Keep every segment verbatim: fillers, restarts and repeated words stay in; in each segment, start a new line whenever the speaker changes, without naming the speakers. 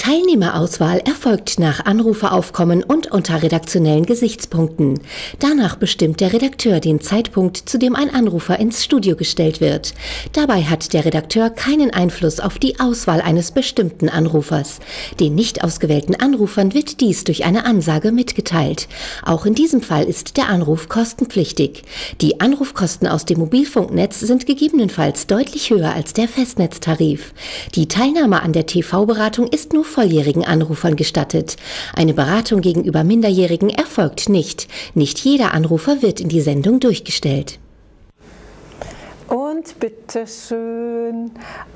Die Teilnehmerauswahl erfolgt nach Anruferaufkommen und unter redaktionellen Gesichtspunkten. Danach bestimmt der Redakteur den Zeitpunkt, zu dem ein Anrufer ins Studio gestellt wird. Dabei hat der Redakteur keinen Einfluss auf die Auswahl eines bestimmten Anrufers. Den nicht ausgewählten Anrufern wird dies durch eine Ansage mitgeteilt. Auch in diesem Fall ist der Anruf kostenpflichtig. Die Anrufkosten aus dem Mobilfunknetz sind gegebenenfalls deutlich höher als der Festnetztarif. Die Teilnahme an der T V-Beratung ist nur volljährigen Anrufern gestattet. Eine Beratung gegenüber Minderjährigen erfolgt nicht. Nicht jeder Anrufer wird in die Sendung durchgestellt.
Und bitteschön,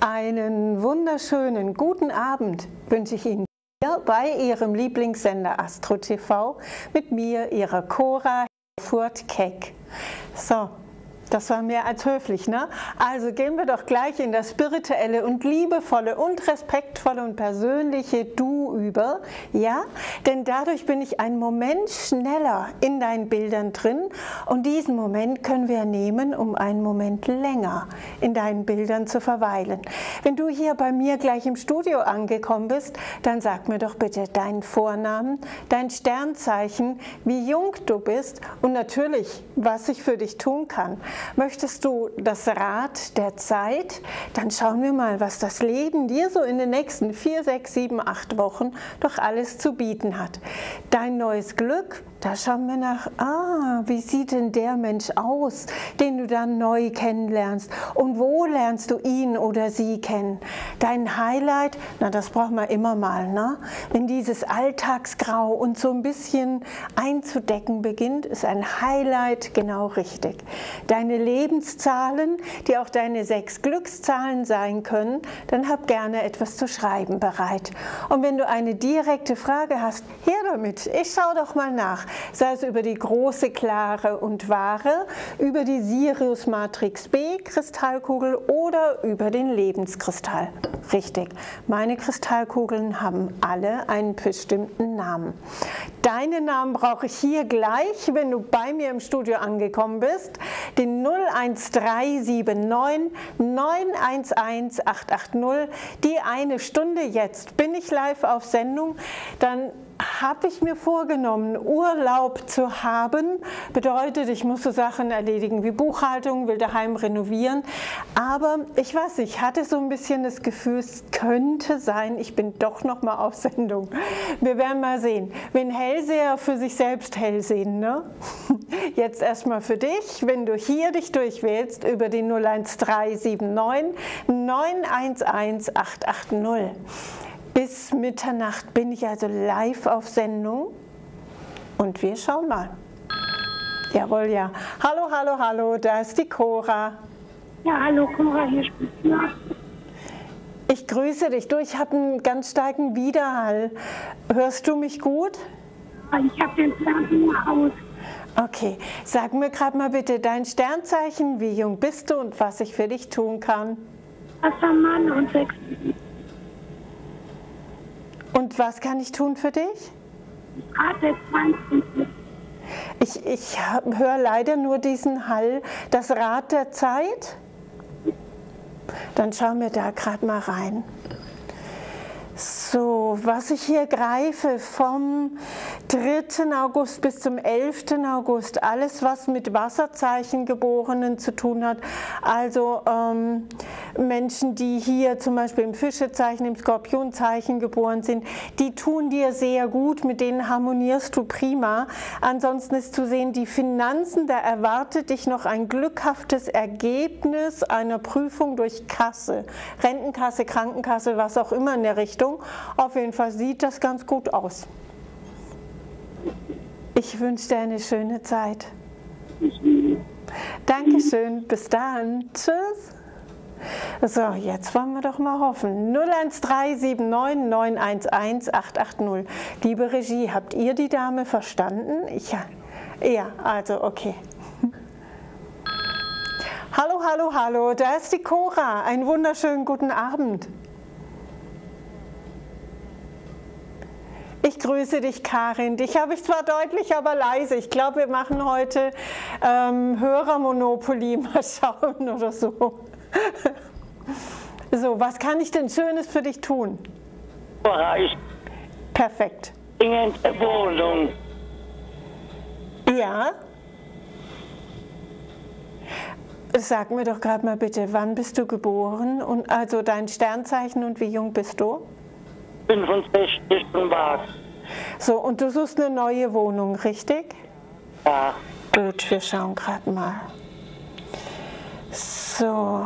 einen wunderschönen guten Abend wünsche ich Ihnen hier bei Ihrem Lieblingssender Astro T V mit mir, Ihrer Cora Furt-Keck. So. Das war mehr als höflich, ne? Also gehen wir doch gleich in das spirituelle und liebevolle und respektvolle und persönliche Du über, ja? Denn dadurch bin ich einen Moment schneller in deinen Bildern drin und diesen Moment können wir nehmen, um einen Moment länger in deinen Bildern zu verweilen. Wenn du hier bei mir gleich im Studio angekommen bist, dann sag mir doch bitte deinen Vornamen, dein Sternzeichen, wie jung du bist und natürlich, was ich für dich tun kann. Möchtest du das Rad der Zeit? Dann schauen wir mal, was das Leben dir so in den nächsten vier, sechs, sieben, acht Wochen doch alles zu bieten hat. Dein neues Glück? Da schauen wir nach, ah, wie sieht denn der Mensch aus, den du dann neu kennenlernst? Und wo lernst du ihn oder sie kennen? Dein Highlight, na das braucht man immer mal, ne? Wenn dieses Alltagsgrau uns so ein bisschen einzudecken beginnt, ist ein Highlight genau richtig. Deine Lebenszahlen, die auch deine sechs Glückszahlen sein können, dann hab gerne etwas zu schreiben bereit. Und wenn du eine direkte Frage hast, her damit, ich schau doch mal nach. Sei es über die große, klare und wahre, über die Sirius Matrix B Kristallkugel oder über den Lebenskristall. Richtig, meine Kristallkugeln haben alle einen bestimmten Namen. Deinen Namen brauche ich hier gleich, wenn du bei mir im Studio angekommen bist, den null eins drei sieben neun neun eins eins acht acht null, die eine Stunde jetzt. Bin ich live auf Sendung, dann habe ich mir vorgenommen, Urlaub zu haben. Bedeutet, ich muss so Sachen erledigen wie Buchhaltung, will daheim renovieren. Aber ich weiß nicht, ich hatte so ein bisschen das Gefühl, es könnte sein, ich bin doch noch mal auf Sendung. Wir werden mal sehen. Wenn Hellseher für sich selbst hell sehen, ne? Jetzt erstmal für dich, wenn du hier dich durchwählst über die null eins drei sieben neun neun eins eins acht acht null. Bis Mitternacht bin ich also live auf Sendung und wir schauen mal. Jawohl, ja. Hallo, hallo, hallo, da ist die Cora.
Ja, hallo Cora, hier spricht Lars.
Ich grüße dich. Du, ich habe einen ganz starken Widerhall. Hörst du mich gut?
Ich habe den Fernseher aus.
Okay, sag mir gerade mal bitte dein Sternzeichen, wie jung bist du und was ich für dich tun kann.
Wassermann und sechs.
Und was kann ich tun für dich?
Rate zwanzig.
Ich, ich höre leider nur diesen Hall. Das Rad der Zeit? Dann schauen wir da gerade mal rein. So, was ich hier greife, vom dritten August bis zum elften August, alles was mit Wasserzeichen-Geborenen zu tun hat, also ähm, Menschen, die hier zum Beispiel im Fischezeichen, im Skorpionzeichen geboren sind, die tun dir sehr gut, mit denen harmonierst du prima. Ansonsten ist zu sehen, die Finanzen, da erwartet dich noch ein glückhaftes Ergebnis einer Prüfung durch Kasse, Rentenkasse, Krankenkasse, was auch immer in der Richtung. Auf jeden Fall sieht das ganz gut aus. Ich wünsche dir eine schöne Zeit. Dankeschön, bis dann. Tschüss. So, jetzt wollen wir doch mal hoffen. null eins drei sieben neun neun eins eins acht acht null. Liebe Regie, habt ihr die Dame verstanden? Ich, ja, also okay. Hallo, hallo, hallo, da ist die Cora. Einen wunderschönen guten Abend. Ich grüße dich, Karin. Dich habe ich zwar deutlich, aber leise. Ich glaube, wir machen heute ähm, Hörermonopoly. Mal schauen oder so. So, was kann ich denn Schönes für dich tun?
Cora, ich
Perfekt.
dringend eine Wohnung.
Ja? Sag mir doch gerade mal bitte, wann bist du geboren? Und also dein Sternzeichen und wie jung bist du?
fünfundsechzig und was?
So, und du suchst eine neue Wohnung, richtig?
Ja.
Gut, wir schauen gerade mal. So.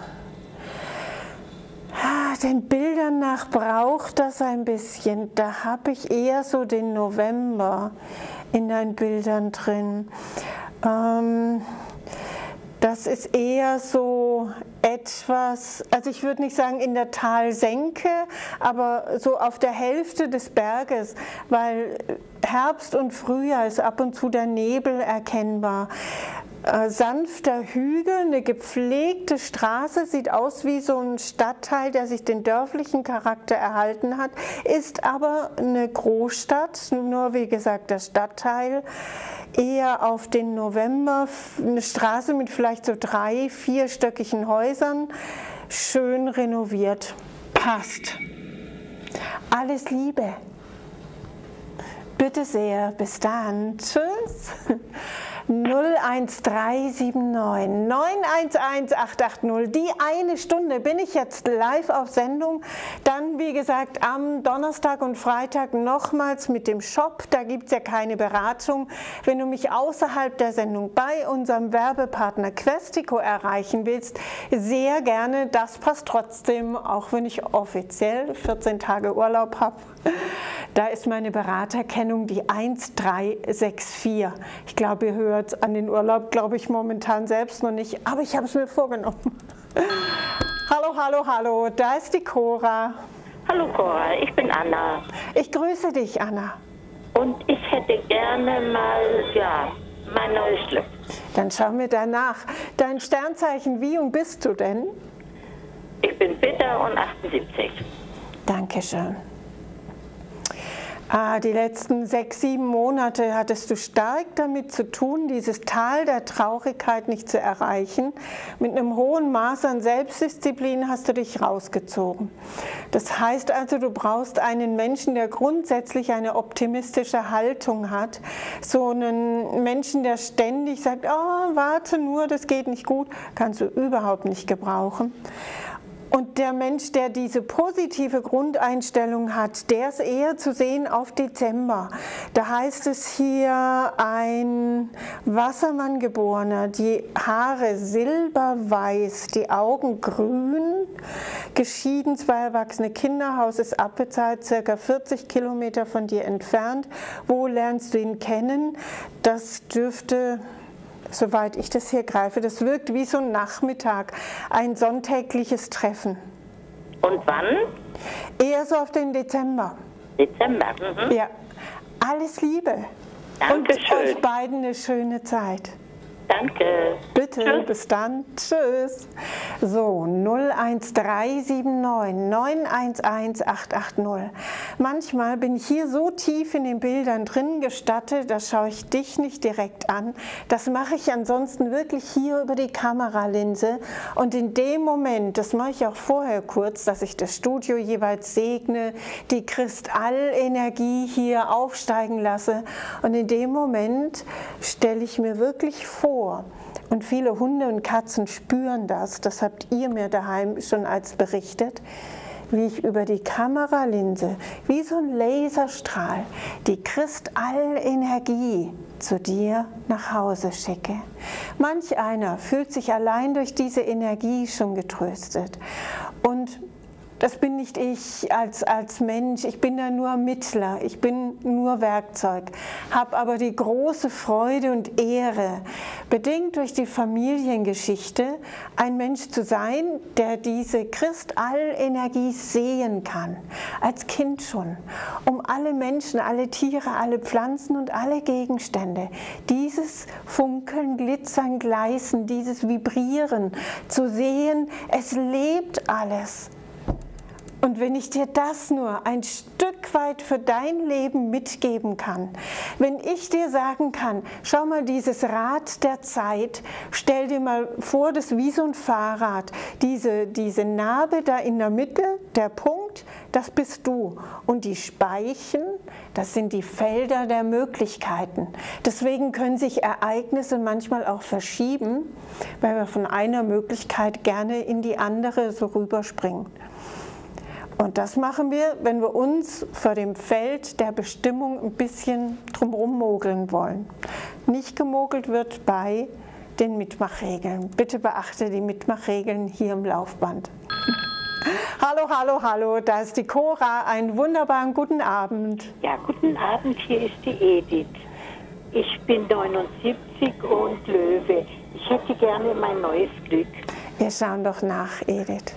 Den Bildern nach braucht das ein bisschen. Da habe ich eher so den November in deinen Bildern drin. Ähm, das ist eher so etwas, also ich würde nicht sagen in der Talsenke, aber so auf der Hälfte des Berges, weil Herbst und Frühjahr ist ab und zu der Nebel erkennbar. Äh, sanfter Hügel, eine gepflegte Straße, sieht aus wie so ein Stadtteil, der sich den dörflichen Charakter erhalten hat, ist aber eine Großstadt, nur wie gesagt der Stadtteil, eher auf den November, eine Straße mit vielleicht so drei, vierstöckigen Häusern, schön renoviert. Passt. Alles Liebe. Bitte sehr, bis dann. Tschüss. null eins drei sieben neun neun eins eins acht acht null. Die eine Stunde bin ich jetzt live auf Sendung. Dann, wie gesagt, am Donnerstag und Freitag nochmals mit dem Shop. Da gibt es ja keine Beratung. Wenn du mich außerhalb der Sendung bei unserem Werbepartner Questico erreichen willst, sehr gerne. Das passt trotzdem, auch wenn ich offiziell vierzehn Tage Urlaub habe. Da ist meine Beraterkennung die eins drei sechs vier. Ich glaube, ihr hört an den Urlaub, glaube ich, momentan selbst noch nicht, aber ich habe es mir vorgenommen. Hallo, hallo, hallo, da ist die Cora.
Hallo Cora, ich bin Anna.
Ich grüße dich, Anna.
Und ich hätte gerne mal, ja, mein neues Glück.
Dann schauen wir danach. Dein Sternzeichen, wie jung bist du denn?
Ich bin Widder und achtundsiebzig.
Dankeschön. Ah, die letzten sechs, sieben Monate hattest du stark damit zu tun, dieses Tal der Traurigkeit nicht zu erreichen. Mit einem hohen Maß an Selbstdisziplin hast du dich rausgezogen. Das heißt also, du brauchst einen Menschen, der grundsätzlich eine optimistische Haltung hat. So einen Menschen, der ständig sagt, oh, warte nur, das geht nicht gut, kannst du überhaupt nicht gebrauchen. Und der Mensch, der diese positive Grundeinstellung hat, der ist eher zu sehen auf Dezember. Da heißt es hier, ein Wassermann-Geborener, die Haare silberweiß, die Augen grün, geschieden, zwei erwachsene Kinder, Haus ist abbezahlt, circa vierzig Kilometer von dir entfernt. Wo lernst du ihn kennen? Das dürfte... Soweit ich das hier greife, das wirkt wie so ein Nachmittag, ein sonntägliches Treffen.
Und wann?
Eher so auf den Dezember.
Dezember, mhm.
Ja, alles Liebe.
Dankeschön.
Und euch beiden eine schöne Zeit.
Danke.
Bitte,
Tschüss.
bis dann. Tschüss. So, null eins drei sieben neun neun eins eins acht acht null. Manchmal bin ich hier so tief in den Bildern drin gestattet, da schaue ich dich nicht direkt an. Das mache ich ansonsten wirklich hier über die Kameralinse. Und in dem Moment, das mache ich auch vorher kurz, dass ich das Studio jeweils segne, die Kristallenergie hier aufsteigen lasse. Und in dem Moment stelle ich mir wirklich vor, und viele Hunde und Katzen spüren das, das habt ihr mir daheim schon als berichtet, wie ich über die Kameralinse, wie so ein Laserstrahl, die Kristallenergie zu dir nach Hause schicke. Manch einer fühlt sich allein durch diese Energie schon getröstet. Und das bin nicht ich als, als Mensch, ich bin da nur Mittler, ich bin nur Werkzeug, habe aber die große Freude und Ehre, bedingt durch die Familiengeschichte, ein Mensch zu sein, der diese Kristallenergie sehen kann, als Kind schon, um alle Menschen, alle Tiere, alle Pflanzen und alle Gegenstände, dieses Funkeln, Glitzern, Gleißen, dieses Vibrieren zu sehen, es lebt alles. Und wenn ich dir das nur ein Stück weit für dein Leben mitgeben kann, wenn ich dir sagen kann, schau mal dieses Rad der Zeit, stell dir mal vor, das ist wie so ein Fahrrad, diese, diese Narbe da in der Mitte, der Punkt, Zeitpunkt, das bist du. Und die Speichen, das sind die Felder der Möglichkeiten. Deswegen können sich Ereignisse manchmal auch verschieben, weil wir von einer Möglichkeit gerne in die andere so rüberspringen. Und das machen wir, wenn wir uns vor dem Feld der Bestimmung ein bisschen drumherum mogeln wollen. Nicht gemogelt wird bei den Mitmachregeln. Bitte beachte die Mitmachregeln hier im Laufband. Hallo, hallo, hallo, da ist die Cora. Einen wunderbaren guten Abend.
Ja, guten Abend, hier ist die Edith. Ich bin neunundsiebzig und Löwe. Ich hätte gerne mein neues Glück.
Wir schauen doch nach, Edith.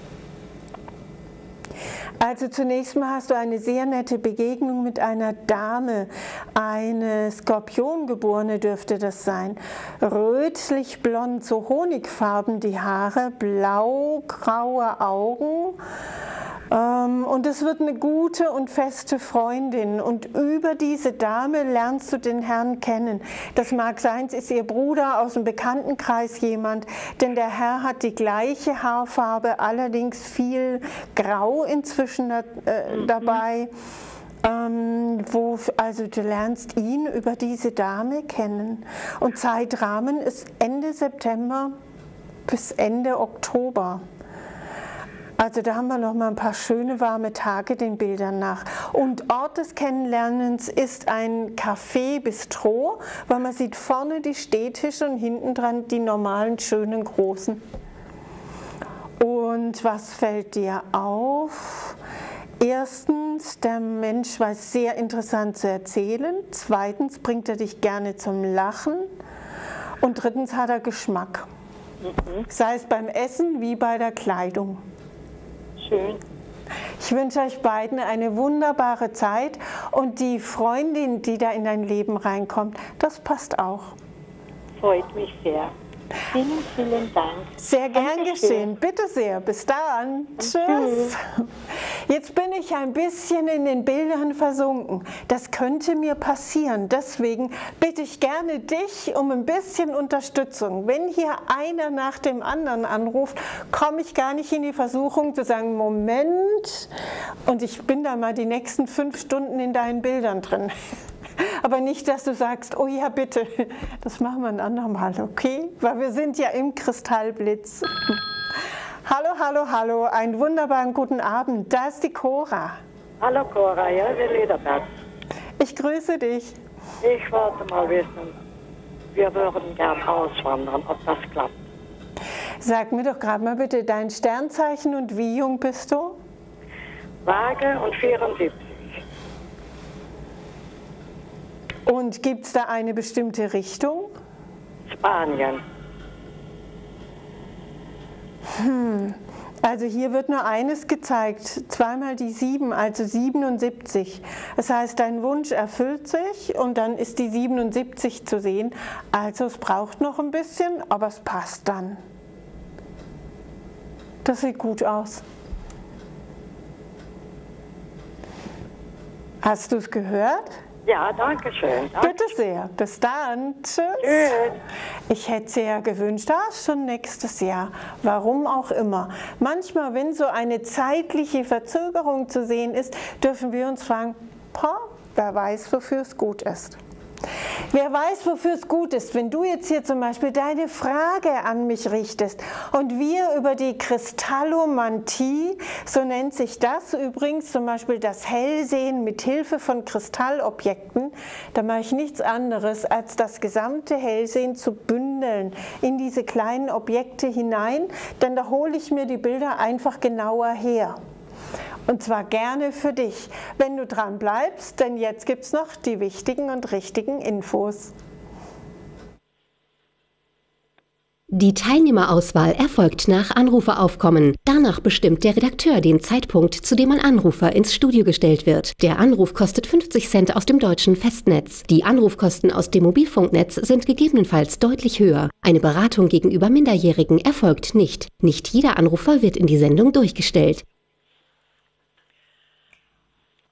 Also zunächst mal hast du eine sehr nette Begegnung mit einer Dame, eine Skorpiongeborene dürfte das sein, rötlich blond, so honigfarben die Haare, blau-graue Augen. Und es wird eine gute und feste Freundin und über diese Dame lernst du den Herrn kennen. Das mag sein, es ist ihr Bruder aus dem Bekanntenkreis jemand, denn der Herr hat die gleiche Haarfarbe, allerdings viel Grau inzwischen äh, dabei. Ähm, wo, also du lernst ihn über diese Dame kennen. Und Zeitrahmen ist Ende September bis Ende Oktober. Also da haben wir noch mal ein paar schöne warme Tage den Bildern nach. Und Ort des Kennenlernens ist ein Café Bistro, weil man sieht vorne die Stehtische und hinten dran die normalen, schönen, großen. Und was fällt dir auf? Erstens, der Mensch weiß sehr interessant zu erzählen. Zweitens bringt er dich gerne zum Lachen. Und drittens hat er Geschmack. Mhm. Sei es beim Essen wie bei der Kleidung.
Schön.
Ich wünsche euch beiden eine wunderbare Zeit und die Freundin, die da in dein Leben reinkommt, das passt auch.
Freut mich sehr. Vielen, vielen Dank.
Sehr gern geschehen. Bitte sehr. Bis dann. Tschüss. Jetzt bin ich ein bisschen in den Bildern versunken. Das könnte mir passieren. Deswegen bitte ich gerne dich um ein bisschen Unterstützung. Wenn hier einer nach dem anderen anruft, komme ich gar nicht in die Versuchung zu sagen, Moment, und ich bin da mal die nächsten fünf Stunden in deinen Bildern drin. Aber nicht, dass du sagst, oh ja, bitte, das machen wir ein andermal, okay? Weil wir sind ja im Kristallblitz. Hallo, hallo, hallo, einen wunderbaren guten Abend. Da ist die Cora.
Hallo Cora, ja, wir Lederplatz.
Ich grüße dich.
Ich wollte mal wissen, wir würden gern auswandern, ob das klappt.
Sag mir doch gerade mal bitte dein Sternzeichen und wie jung bist du?
Waage und vierundsiebzig.
Und gibt es da eine bestimmte Richtung?
Spanien.
Hm. Also hier wird nur eines gezeigt, zweimal die sieben, also siebenundsiebzig. Das heißt, dein Wunsch erfüllt sich und dann ist die siebenundsiebzig zu sehen. Also es braucht noch ein bisschen, aber es passt dann. Das sieht gut aus. Hast du es gehört?
Ja, danke schön. Danke.
Bitte sehr. Bis dann. Tschüss.
Tschüss.
Ich hätte sehr gewünscht, das schon nächstes Jahr. Warum auch immer. Manchmal, wenn so eine zeitliche Verzögerung zu sehen ist, dürfen wir uns fragen, pa, wer weiß, wofür es gut ist. Wer weiß, wofür es gut ist, wenn du jetzt hier zum Beispiel deine Frage an mich richtest und wir über die Kristallomantie, so nennt sich das übrigens, zum Beispiel das Hellsehen mit Hilfe von Kristallobjekten, da mache ich nichts anderes, als das gesamte Hellsehen zu bündeln in diese kleinen Objekte hinein, denn da hole ich mir die Bilder einfach genauer her. Und zwar gerne für dich, wenn du dran bleibst, denn jetzt gibt es noch die wichtigen und richtigen Infos.
Die Teilnehmerauswahl erfolgt nach Anruferaufkommen. Danach bestimmt der Redakteur den Zeitpunkt, zu dem ein Anrufer ins Studio gestellt wird. Der Anruf kostet fünfzig Cent aus dem deutschen Festnetz. Die Anrufkosten aus dem Mobilfunknetz sind gegebenenfalls deutlich höher. Eine Beratung gegenüber Minderjährigen erfolgt nicht. Nicht jeder Anrufer wird in die Sendung durchgestellt.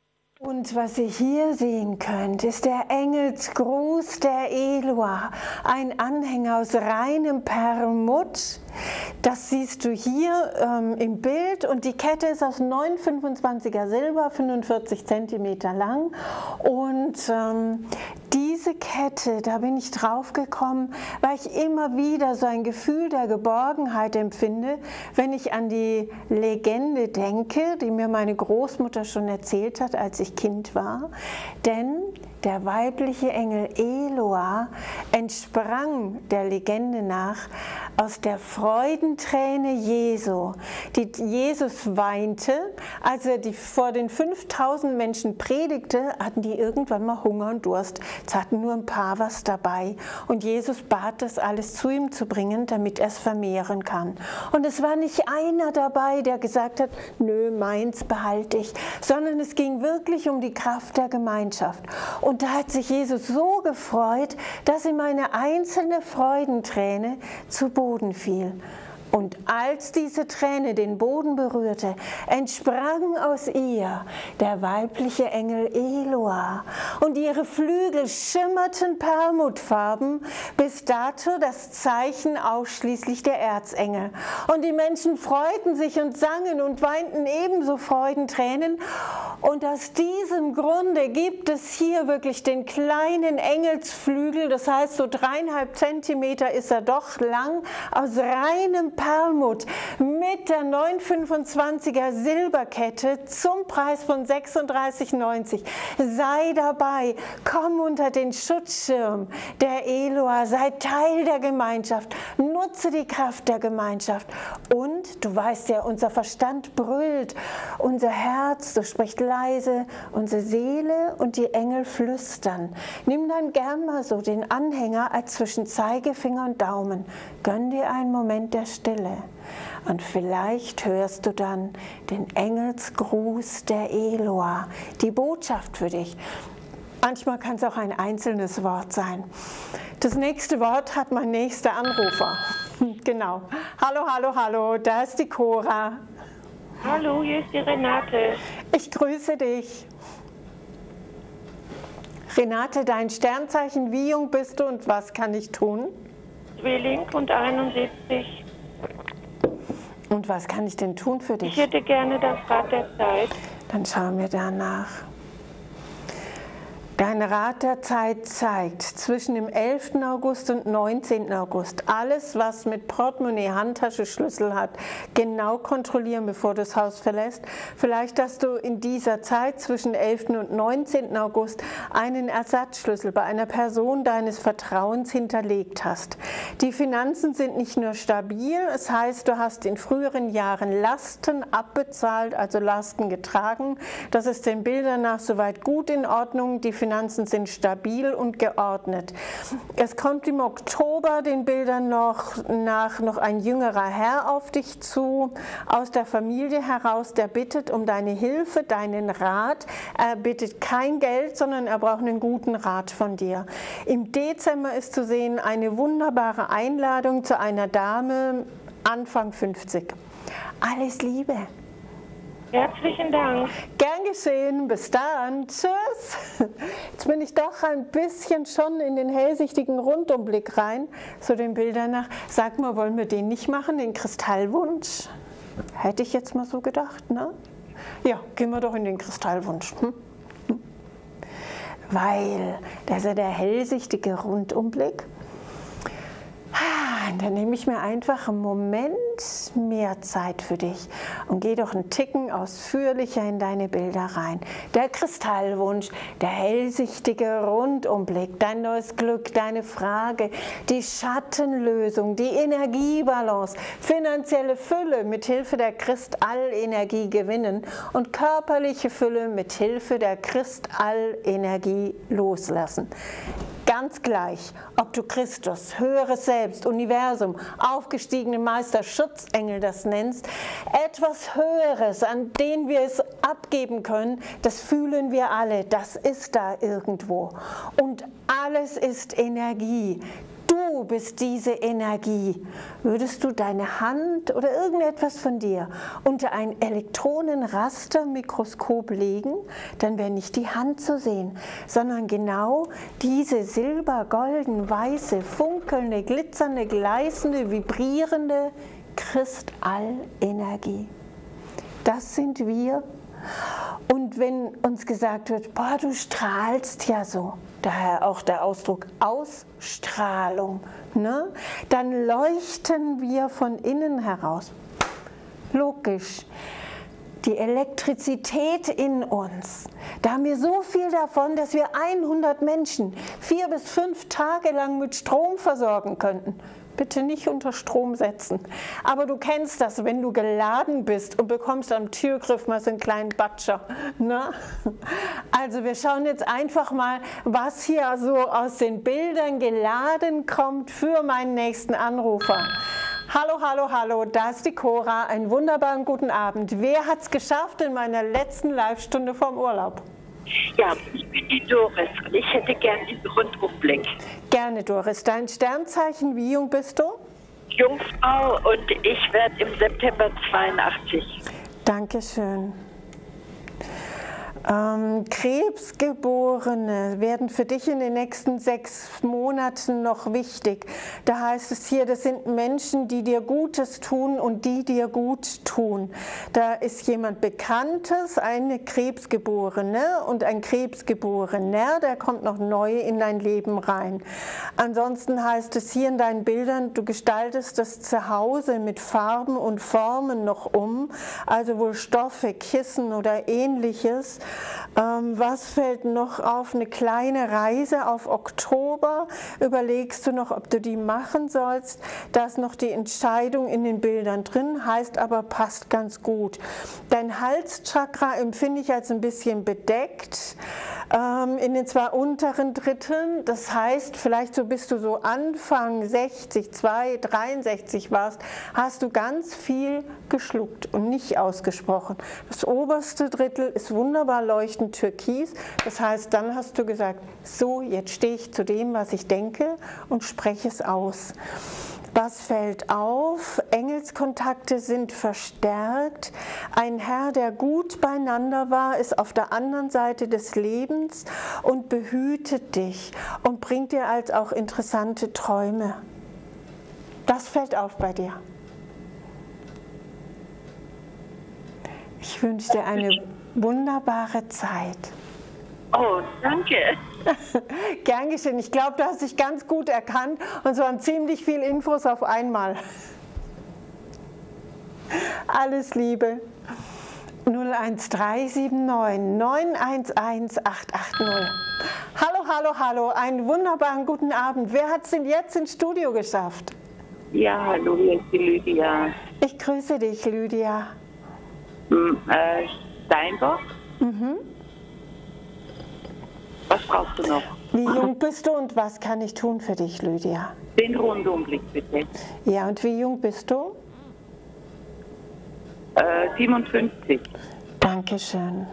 Und was ihr hier sehen könnt, ist der Engelsgruß der Eloah, ein Anhänger aus reinem Perlmutt. Das siehst du hier ähm, im Bild und die Kette ist aus neun Komma fünfundzwanziger Silber, fünfundvierzig Zentimeter lang und ähm, diese Kette, da bin ich drauf gekommen, weil ich immer wieder so ein Gefühl der Geborgenheit empfinde, wenn ich an die Legende denke, die mir meine Großmutter schon erzählt hat, als ich Kind war, denn der weibliche Engel Eloah entsprang der Legende nach aus der Freudenträne Jesu, die Jesus weinte, als er die vor den fünftausend Menschen predigte, hatten die irgendwann mal Hunger und Durst. Es hatten nur ein paar was dabei und Jesus bat, das alles zu ihm zu bringen, damit er es vermehren kann. Und es war nicht einer dabei, der gesagt hat, nö, meins behalte ich, sondern es ging wirklich um die Kraft der Gemeinschaft. Und da hat sich Jesus so gefreut, dass ihm eine einzelne Freudenträne zu Boden fiel. Und als diese Träne den Boden berührte, entsprang aus ihr der weibliche Engel Eloah und ihre Flügel schimmerten perlmuttfarben, bis dato das Zeichen ausschließlich der Erzengel. Und die Menschen freuten sich und sangen und weinten ebenso Freudentränen. Und aus diesem Grunde gibt es hier wirklich den kleinen Engelsflügel, das heißt so dreieinhalb Zentimeter ist er doch lang, aus reinem Perlmutt mit der neun Komma fünfundzwanziger Silberkette zum Preis von sechsunddreißig neunzig. Sei dabei, komm unter den Schutzschirm der Eloah, sei Teil der Gemeinschaft, nutze die Kraft der Gemeinschaft. Und du weißt ja, unser Verstand brüllt, unser Herz, so spricht leise, unsere Seele und die Engel flüstern. Nimm dann gern mal so den Anhänger als zwischen Zeigefinger und Daumen. Gönn dir einen Moment der Stille. Und vielleicht hörst du dann den Engelsgruß der Eloah, die Botschaft für dich. Manchmal kann es auch ein einzelnes Wort sein. Das nächste Wort hat mein nächster Anrufer. Genau. Hallo, hallo, hallo, da ist die Cora.
Hallo, hier ist die Renate.
Ich grüße dich. Renate, dein Sternzeichen, wie jung bist du und was kann ich tun?
Zwilling und einundsiebzig.
Und was kann ich denn tun für dich?
Ich hätte gerne das Rad der Zeit.
Dann schauen wir danach. Dein Rad der Zeit zeigt zwischen dem elften August und neunzehnten August alles, was mit Portemonnaie, Handtasche, Schlüssel hat, genau kontrollieren, bevor du das Haus verlässt. Vielleicht, dass du in dieser Zeit zwischen elften und neunzehnten August einen Ersatzschlüssel bei einer Person deines Vertrauens hinterlegt hast. Die Finanzen sind nicht nur stabil, es heißt, du hast in früheren Jahren Lasten abbezahlt, also Lasten getragen. Das ist den Bildern nach soweit gut in Ordnung. Die Finanzen sind stabil und geordnet. Es kommt im Oktober den Bildern noch nach noch ein jüngerer Herr auf dich zu, aus der Familie heraus, der bittet um deine Hilfe, deinen Rat. Er bittet kein Geld, sondern er braucht einen guten Rat von dir. Im Dezember ist zu sehen eine wunderbare Einladung zu einer Dame, Anfang fünfzig. Alles Liebe.
Herzlichen Dank.
Gern geschehen, bis dann, tschüss. Jetzt bin ich doch ein bisschen schon in den hellsichtigen Rundumblick rein, zu den Bildern nach. Sag mal, wollen wir den nicht machen, den Kristallwunsch? Hätte ich jetzt mal so gedacht, ne? Ja, gehen wir doch in den Kristallwunsch. Hm? Hm? Weil, das ist ja der hellsichtige Rundumblick. Dann nehme ich mir einfach einen Moment mehr Zeit für dich und gehe doch einen Ticken ausführlicher in deine Bilder rein. Der Kristallwunsch, der hellsichtige Rundumblick, dein neues Glück, deine Frage, die Schattenlösung, die Energiebalance, finanzielle Fülle mit Hilfe der Kristallenergie gewinnen und körperliche Fülle mit Hilfe der Kristallenergie loslassen. Ganz gleich, ob du Christus, höheres Selbst, Universum, aufgestiegene Meister, Schutzengel das nennst, etwas Höheres, an den wir es abgeben können, das fühlen wir alle, das ist da irgendwo. Und alles ist Energie. Du du bist diese Energie. Würdest du deine Hand oder irgendetwas von dir unter ein Elektronenrastermikroskop legen, dann wäre nicht die Hand zu sehen, sondern genau diese silber, golden, weiße, funkelnde, glitzernde, gleißende, vibrierende Kristallenergie. Das sind wir. Und wenn uns gesagt wird, boah, du strahlst ja so, daher auch der Ausdruck Ausstrahlung, ne? Dann leuchten wir von innen heraus. Logisch. Die Elektrizität in uns, da haben wir so viel davon, dass wir hundert Menschen vier bis fünf Tage lang mit Strom versorgen könnten. Bitte nicht unter Strom setzen. Aber du kennst das, wenn du geladen bist und bekommst am Türgriff mal so einen kleinen Batscher. Ne? Also wir schauen jetzt einfach mal, was hier so aus den Bildern geladen kommt für meinen nächsten Anrufer. Hallo, hallo, hallo, da ist die Cora. Einen wunderbaren guten Abend. Wer hat es geschafft in meiner letzten Live-Stunde vom Urlaub?
Ja, ich bin die Doris und ich hätte gern diesen Rundumblick.
Gerne, Doris. Dein Sternzeichen, wie jung bist du?
Jungfrau und ich werde im September zweiundachtzig.
Dankeschön. Ähm, Krebsgeborene werden für dich in den nächsten sechs Monaten noch wichtig. Da heißt es hier, das sind Menschen, die dir Gutes tun und die dir gut tun. Da ist jemand Bekanntes, eine Krebsgeborene und ein Krebsgeborener, der kommt noch neu in dein Leben rein. Ansonsten heißt es hier in deinen Bildern, du gestaltest das Zuhause mit Farben und Formen noch um, also wohl Stoffe, Kissen oder Ähnliches. Ähm, was fällt noch auf? Eine kleine Reise auf Oktober. Überlegst du noch, ob du die machen sollst? Da ist noch die Entscheidung in den Bildern drin, heißt aber, passt ganz gut. Dein Halschakra empfinde ich als ein bisschen bedeckt ähm, in den zwei unteren Dritteln. Das heißt, vielleicht so bist du so Anfang sechzig, zwei, dreiundsechzig warst, hast du ganz viel geschluckt und nicht ausgesprochen. Das oberste Drittel ist wunderbar leuchtend türkis. Das heißt, dann hast du gesagt, so, jetzt stehe ich zu dem, was ich denke und spreche es aus. Was fällt auf? Engelskontakte sind verstärkt. Ein Herr, der gut beieinander war, ist auf der anderen Seite des Lebens und behütet dich und bringt dir als auch interessante Träume. Das fällt auf bei dir. Ich wünsche dir eine wunderbare Zeit.
Oh, danke.
Gern geschehen. Ich glaube, du hast dich ganz gut erkannt und es waren ziemlich viele Infos auf einmal. Alles Liebe. null eins drei sieben neun neun eins eins acht acht null. Hallo, hallo, hallo. Einen wunderbaren guten Abend. Wer hat es denn jetzt ins Studio geschafft?
Ja, hallo, hier ist die Lydia.
Ich grüße dich, Lydia.
Hm, äh, Steinbock?
Mhm.
Was brauchst du noch?
Wie jung bist du und was kann ich tun für dich, Lydia?
Den Rundumblick bitte.
Ja, und wie jung bist du?
Äh, siebenundfünfzig.
Dankeschön.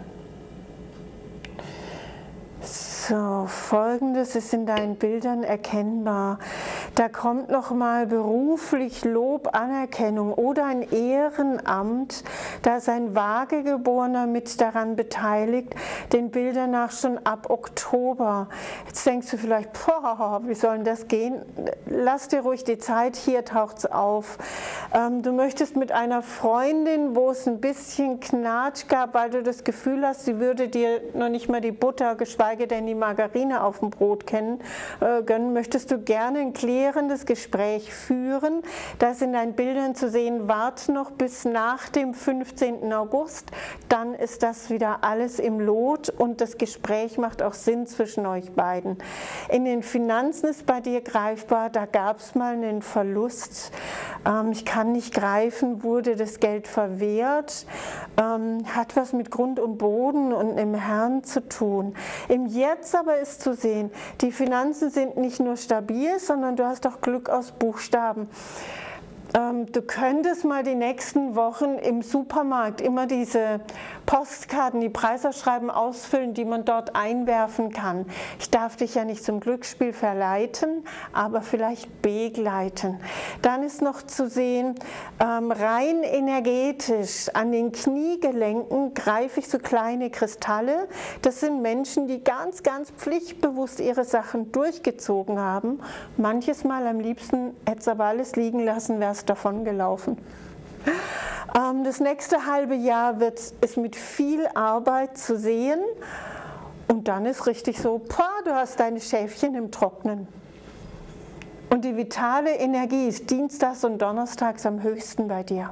So, Folgendes ist in deinen Bildern erkennbar. Da kommt nochmal beruflich Lob, Anerkennung oder ein Ehrenamt. Da ist ein Vagegeborener mit daran beteiligt, den Bildern nach schon ab Oktober. Jetzt denkst du vielleicht, boah, wie soll denn das gehen? Lass dir ruhig die Zeit, hier taucht es auf. Ähm, du möchtest mit einer Freundin, wo es ein bisschen Knatsch gab, weil du das Gefühl hast, sie würde dir noch nicht mal die Butter, geschweige denn die Margarine auf dem Brot kennen, äh, gönnen, möchtest du gerne ein klärendes Gespräch führen. Da ist in deinen Bildern zu sehen, wart noch bis nach dem fünfzehnten August, dann ist das wieder alles im Lot und das Gespräch macht auch Sinn zwischen euch beiden. In den Finanzen ist bei dir greifbar, da gab es mal einen Verlust. Ähm, ich kann nicht greifen, wurde das Geld verwehrt, ähm, hat was mit Grund und Boden und im Herrn zu tun. Im Jetzt aber ist zu sehen, die Finanzen sind nicht nur stabil, sondern du hast auch Glück aus Buchstaben. Ähm, du könntest mal die nächsten Wochen im Supermarkt immer diese Postkarten, die Preisausschreiben ausfüllen, die man dort einwerfen kann. Ich darf dich ja nicht zum Glücksspiel verleiten, aber vielleicht begleiten. Dann ist noch zu sehen, ähm, rein energetisch an den Kniegelenken greife ich so kleine Kristalle. Das sind Menschen, die ganz, ganz pflichtbewusst ihre Sachen durchgezogen haben. Manches Mal am liebsten hätte es aber alles liegen lassen, wäre es davon gelaufen. Das nächste halbe Jahr wird, ist mit viel Arbeit zu sehen und dann ist richtig so, boah, du hast deine Schäfchen im Trocknen. Und die vitale Energie ist dienstags und donnerstags am höchsten bei dir.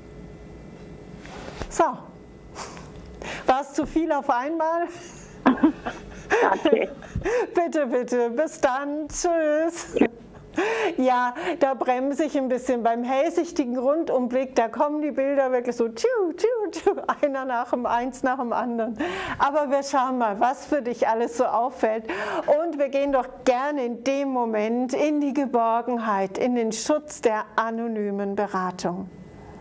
So, war es zu viel auf einmal?
Danke.
Bitte, bitte, bis dann, tschüss. Ja, da bremse ich ein bisschen beim hellsichtigen Rundumblick, da kommen die Bilder wirklich so, tschu, tschu, tschu, einer nach dem, eins nach dem anderen. Aber wir schauen mal, was für dich alles so auffällt. Und wir gehen doch gerne in dem Moment in die Geborgenheit, in den Schutz der anonymen Beratung.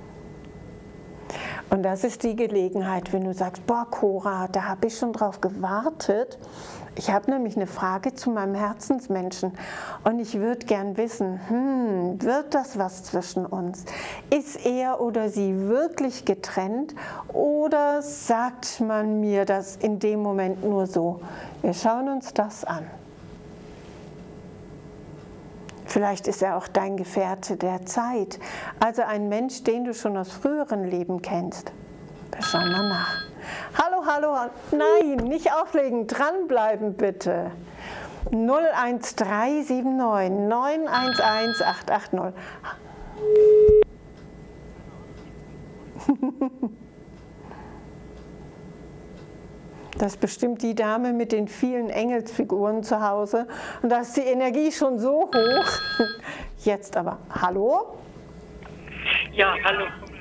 Und das ist die Gelegenheit, wenn du sagst, boah, Cora, da habe ich schon drauf gewartet. Ich habe nämlich eine Frage zu meinem Herzensmenschen und ich würde gern wissen, hm, wird das was zwischen uns? Ist er oder sie wirklich getrennt oder sagt man mir das in dem Moment nur so? Wir schauen uns das an. Vielleicht ist er auch dein Gefährte der Zeit, also ein Mensch, den du schon aus früheren Leben kennst. Wir schauen mal nach. Hallo, hallo, nein, nicht auflegen, dranbleiben bitte. null eins drei sieben neun neun eins eins acht acht null. Das ist bestimmt die Dame mit den vielen Engelsfiguren zu Hause. Und da ist die Energie schon so hoch. Jetzt aber, hallo?
Ja, hallo.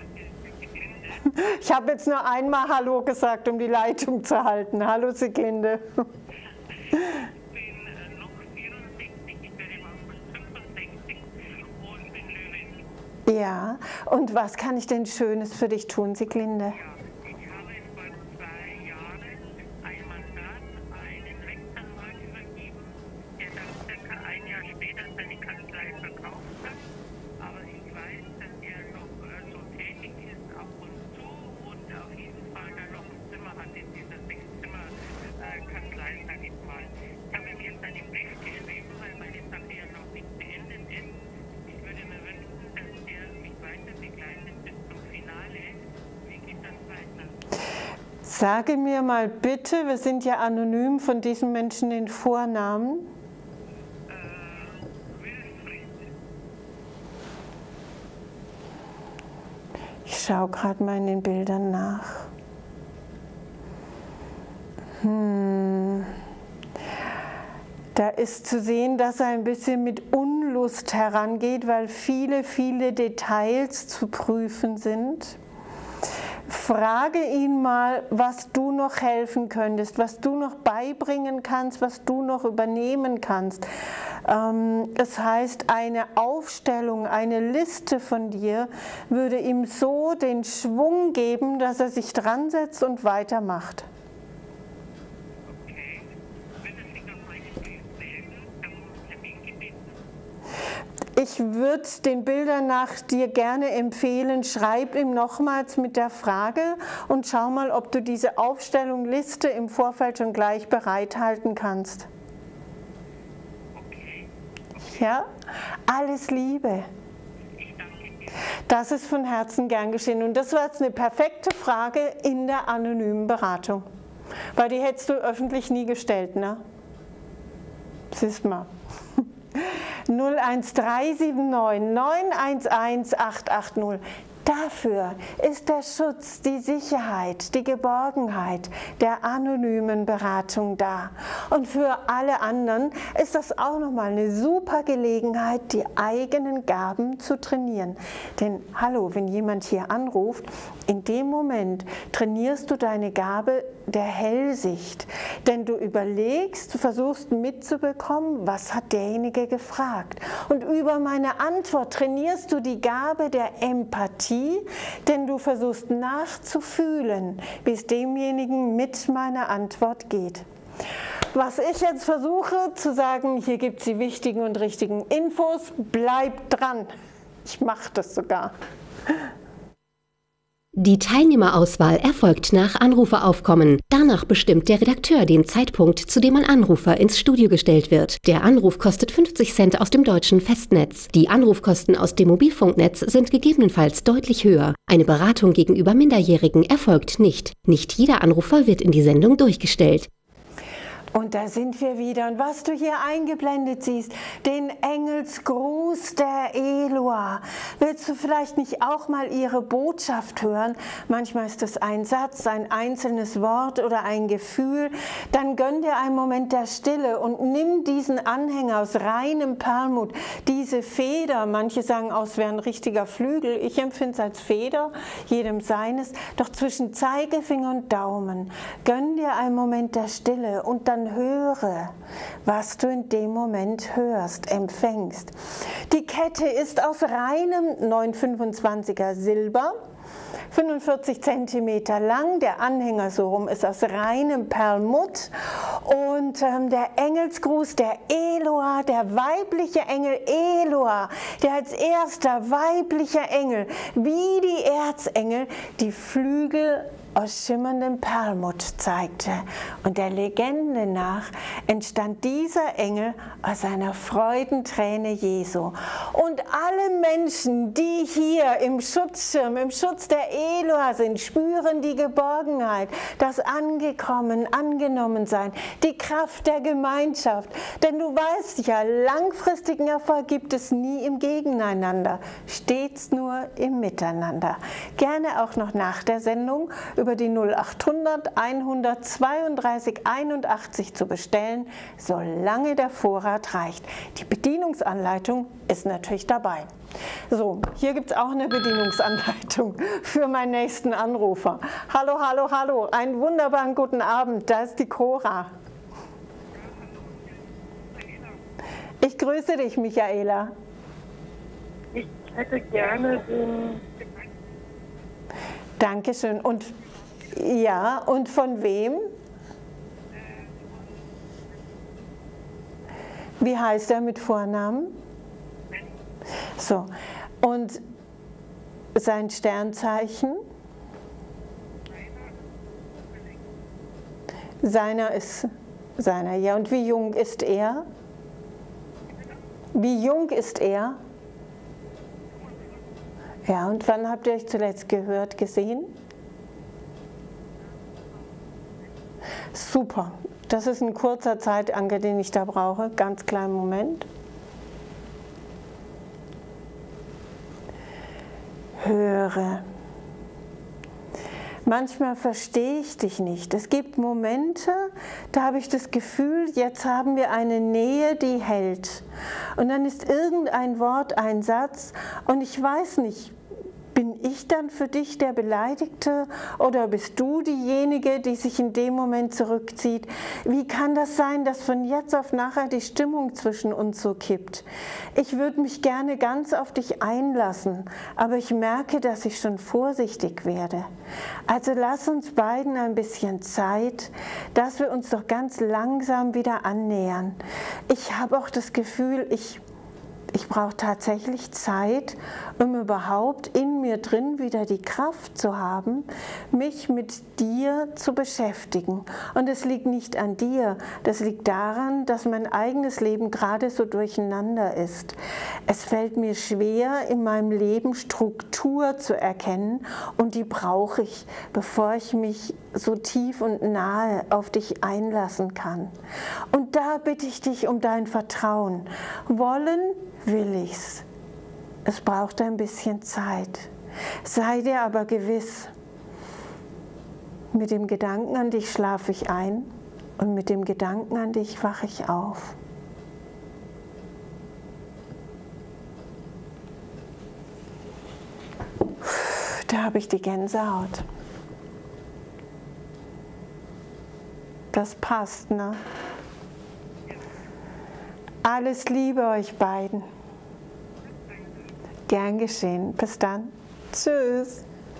Ich habe jetzt nur einmal Hallo gesagt, um die Leitung zu halten. Hallo, Sieglinde.
Ich bin noch vierundsechzig, ich werde im August fünfundsechzig und bin Löwe.
Ja, und was kann ich denn Schönes für dich tun, Sieglinde?
Ich habe vor zwei Jahren ein Mandat einen Rechtsanwalt übergeben, der dann circa ein Jahr später seine Kanzlei verkauft hat. Aber ich weiß, dass er noch äh, so tätig ist ab und zu und auf jeden Fall dann noch ein Zimmer hat in dieser Sechszimmer-Kanzlei, äh, sag ich mal. Ich habe ihm jetzt einen Brief geschrieben, weil meine Sache ja noch nicht beendet ist. Ich würde mir wünschen, dass er mich weiter begleitet bis zum Finale. Wie geht das weiter?
Sage mir mal bitte, wir sind ja anonym, von diesem Menschen den Vornamen. Ich schaue gerade mal in den Bildern nach. Hm. Da ist zu sehen, dass er ein bisschen mit Unlust herangeht, weil viele, viele Details zu prüfen sind. Frage ihn mal, was du noch helfen könntest, was du noch beibringen kannst, was du noch übernehmen kannst. Das heißt, eine Aufstellung, eine Liste von dir würde ihm so den Schwung geben, dass er sich dran setzt und weitermacht.
Okay. Wenn es sich auf meinen Brief melden, dann muss ich Termin gebeten.
Ich würde den Bildern nach dir gerne empfehlen, schreib ihm nochmals mit der Frage und schau mal, ob du diese Aufstellung, Liste im Vorfeld schon gleich bereithalten kannst.
Okay.
Ja, alles Liebe.
Ich danke dir.
Das ist von Herzen gern geschehen. Und das war jetzt eine perfekte Frage in der anonymen Beratung. Weil die hättest du öffentlich nie gestellt, ne? Siehst mal. null eins drei sieben neun neun eins eins acht acht null. Dafür ist der Schutz, die Sicherheit, die Geborgenheit der anonymen Beratung da. Und für alle anderen ist das auch nochmal eine super Gelegenheit, die eigenen Gaben zu trainieren. Denn hallo, wenn jemand hier anruft, in dem Moment trainierst du deine Gabe der Hellsicht. Denn du überlegst, du versuchst mitzubekommen, was hat derjenige gefragt. Und über meine Antwort trainierst du die Gabe der Empathie, denn du versuchst nachzufühlen, wie es demjenigen mit meiner Antwort geht. Was ich jetzt versuche zu sagen, hier gibt es die wichtigen und richtigen Infos, bleib dran. Ich mache das sogar.
Die Teilnehmerauswahl erfolgt nach Anruferaufkommen. Danach bestimmt der Redakteur den Zeitpunkt, zu dem ein Anrufer ins Studio gestellt wird. Der Anruf kostet fünfzig Cent aus dem deutschen Festnetz. Die Anrufkosten aus dem Mobilfunknetz sind gegebenenfalls deutlich höher. Eine Beratung gegenüber Minderjährigen erfolgt nicht. Nicht jeder Anrufer wird in die Sendung durchgestellt.
Und da sind wir wieder. Und was du hier eingeblendet siehst, den Engelsgruß der Eloa. Willst du vielleicht nicht auch mal ihre Botschaft hören? Manchmal ist es ein Satz, ein einzelnes Wort oder ein Gefühl. Dann gönn dir einen Moment der Stille und nimm diesen Anhänger aus reinem Perlmutt, diese Feder, manche sagen aus, es wäre ein richtiger Flügel. Ich empfinde es als Feder, jedem seines. Doch zwischen Zeigefinger und Daumen gönn dir einen Moment der Stille und dann höre, was du in dem Moment hörst, empfängst. Die Kette ist aus reinem neun fünfundzwanziger Silber, fünfundvierzig Zentimeter lang, der Anhänger so rum ist aus reinem Perlmutt und ähm, der Engelsgruß der Eloa, der weibliche Engel Eloa, der als erster weiblicher Engel, wie die Erzengel, die Flügel aus schimmerndem Perlmutt zeigte. Und der Legende nach entstand dieser Engel aus einer Freudenträne Jesu. Und alle Menschen, die hier im Schutzschirm, im Schutz der Eloa sind, spüren die Geborgenheit, das Angekommen, Angenommensein, die Kraft der Gemeinschaft. Denn du weißt ja, langfristigen Erfolg gibt es nie im Gegeneinander, stets nur im Miteinander. Gerne auch noch nach der Sendung über die null achthundert hundertzweiunddreißig einundachtzig zu bestellen, solange der Vorrat reicht. Die Bedienungsanleitung ist natürlich dabei. So, hier gibt es auch eine Bedienungsanleitung für meinen nächsten Anrufer. Hallo, hallo, hallo, einen wunderbaren guten Abend, da ist die Cora. Ich grüße dich, Michaela.
Ich hätte gerne den...
Dankeschön. Und ja, und von wem? Wie heißt er mit Vornamen? So, und sein Sternzeichen? Seiner ist seiner, ja. Und wie jung ist er? Wie jung ist er? Ja, und wann habt ihr euch zuletzt gehört, gesehen? Super, das ist ein kurzer Zeitanker, den ich da brauche. Ganz kleinen Moment. Höre. Manchmal verstehe ich dich nicht. Es gibt Momente, da habe ich das Gefühl, jetzt haben wir eine Nähe, die hält. Und dann ist irgendein Wort, ein Satz und ich weiß nicht, bin ich dann für dich der Beleidigte oder bist du diejenige, die sich in dem Moment zurückzieht? Wie kann das sein, dass von jetzt auf nachher die Stimmung zwischen uns so kippt? Ich würde mich gerne ganz auf dich einlassen, aber ich merke, dass ich schon vorsichtig werde. Also lass uns beiden ein bisschen Zeit, dass wir uns doch ganz langsam wieder annähern. Ich habe auch das Gefühl, ich Ich brauche tatsächlich Zeit, um überhaupt in mir drin wieder die Kraft zu haben, mich mit dir zu beschäftigen. Und es liegt nicht an dir, das liegt daran, dass mein eigenes Leben gerade so durcheinander ist. Es fällt mir schwer, in meinem Leben Struktur zu erkennen und die brauche ich, bevor ich mich so tief und nahe auf dich einlassen kann. Und da bitte ich dich um dein Vertrauen. Wollen will ich's. Es braucht ein bisschen Zeit. Sei dir aber gewiss, mit dem Gedanken an dich schlafe ich ein und mit dem Gedanken an dich wache ich auf. Da habe ich die Gänsehaut. Das passt, ne? Alles Liebe euch beiden. Gern geschehen. Bis dann. Tschüss.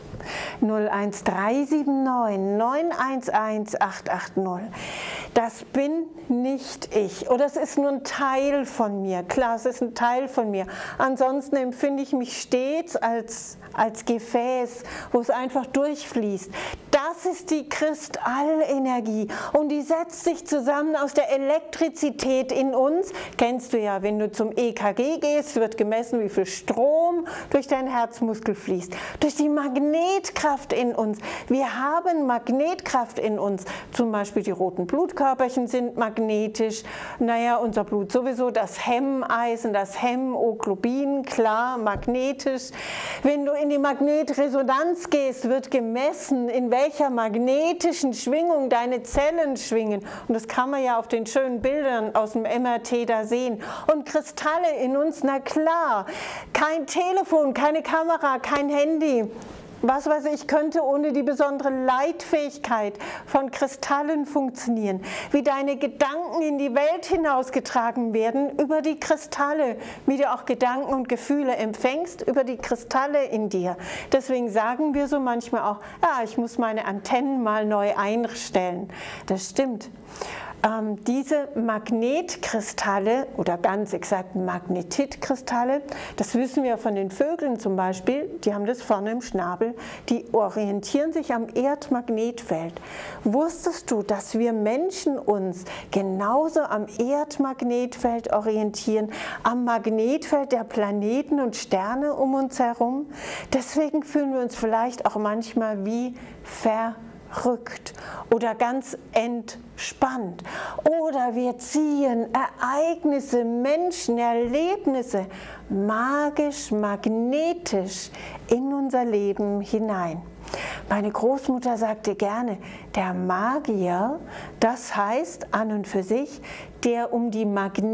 null eins drei sieben neun neun eins eins acht acht null. Das bin nicht ich oder es ist nur ein Teil von mir. Klar, es ist ein Teil von mir. Ansonsten empfinde ich mich stets als, als Gefäß, wo es einfach durchfließt. Das ist die Kristallenergie und die setzt sich zusammen aus der Elektrizität in uns. Kennst du ja, wenn du zum E K G gehst, wird gemessen, wie viel Strom durch deinen Herzmuskel fließt. Durch die Magnetkraft in uns. Wir haben Magnetkraft in uns. Zum Beispiel die roten Blutkörperchen sind magnetisch. Naja, unser Blut sowieso, das Hemmeisen, das Hämoglobin, klar, magnetisch. Wenn du in die Magnetresonanz gehst, wird gemessen, in welcher magnetischen Schwingung deine Zellen schwingen. Und das kann man ja auf den schönen Bildern aus dem M R T da sehen. Und Kristalle in uns, na klar, kein Telefon, keine Kamera, kein Handy. Was weiß ich, könnte ohne die besondere Leitfähigkeit von Kristallen funktionieren. Wie deine Gedanken in die Welt hinausgetragen werden über die Kristalle. Wie du auch Gedanken und Gefühle empfängst über die Kristalle in dir. Deswegen sagen wir so manchmal auch, ja, ich muss meine Antennen mal neu einstellen. Das stimmt. Ähm, diese Magnetkristalle oder ganz exakt Magnetitkristalle, das wissen wir von den Vögeln zum Beispiel, die haben das vorne im Schnabel, die orientieren sich am Erdmagnetfeld. Wusstest du, dass wir Menschen uns genauso am Erdmagnetfeld orientieren, am Magnetfeld der Planeten und Sterne um uns herum? Deswegen fühlen wir uns vielleicht auch manchmal wie verrückt. Rückt oder ganz entspannt. Oder wir ziehen Ereignisse, Menschen, Erlebnisse magisch, magnetisch in unser Leben hinein. Meine Großmutter sagte gerne, der Magier, das heißt an und für sich, der um die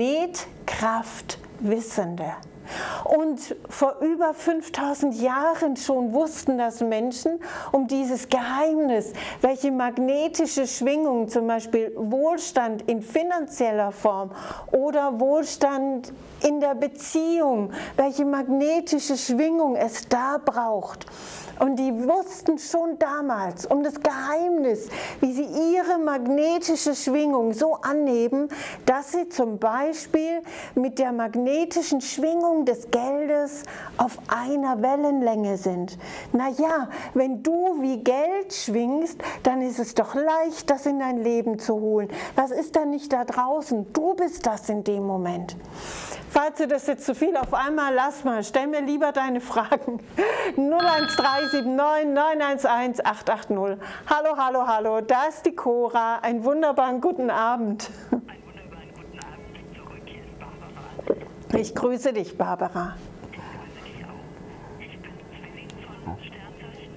Magnetkraft Wissende. Und vor über fünftausend Jahren schon wussten das Menschen um dieses Geheimnis, welche magnetische Schwingung, zum Beispiel Wohlstand in finanzieller Form oder Wohlstand in der Beziehung, welche magnetische Schwingung es da braucht. Und die wussten schon damals um das Geheimnis, wie sie ihre magnetische Schwingung so anheben, dass sie zum Beispiel mit der magnetischen Schwingung des Geldes auf einer Wellenlänge sind. Naja, wenn du wie Geld schwingst, dann ist es doch leicht, das in dein Leben zu holen. Was ist dann nicht da draußen? Du bist das in dem Moment. Falls du das jetzt zu viel auf einmal, lass mal, stell mir lieber deine Fragen. null eins drei sieben neun neun eins eins acht acht null. Hallo, hallo, hallo, da ist die Cora. Einen wunderbaren guten Abend.
Einen wunderbaren guten Abend zurück. Hier ist Barbara.
Ich grüße dich, Barbara.
Ich grüße dich auch. Ich bin Zwilling von Sternzeichen.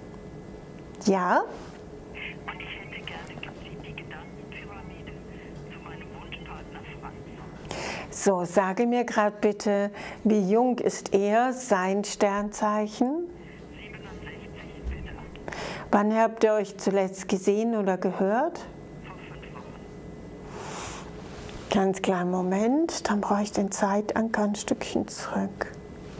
Ja?
Und ich hätte gerne gezielt die Gedankenpyramide zu meinem Wunschpartner Franz.
So, sage mir gerade bitte, wie jung ist er, sein Sternzeichen?
siebenundsechzig, bitte.
Wann habt ihr euch zuletzt gesehen oder gehört?
Vor fünf Wochen.
Ganz kleinen Moment, dann brauche ich den Zeitanker ein Stückchen zurück.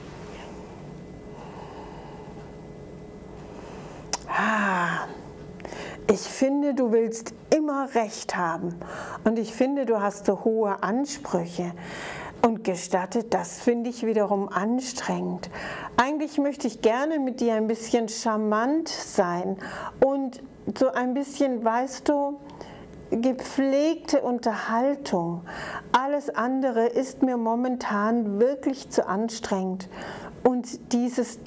Ah, ich finde, du willst immer Recht haben und ich finde, du hast so hohe Ansprüche. Und gestattet, das finde ich wiederum anstrengend. Eigentlich möchte ich gerne mit dir ein bisschen charmant sein und so ein bisschen, weißt du, gepflegte Unterhaltung. Alles andere ist mir momentan wirklich zu anstrengend. Und dieses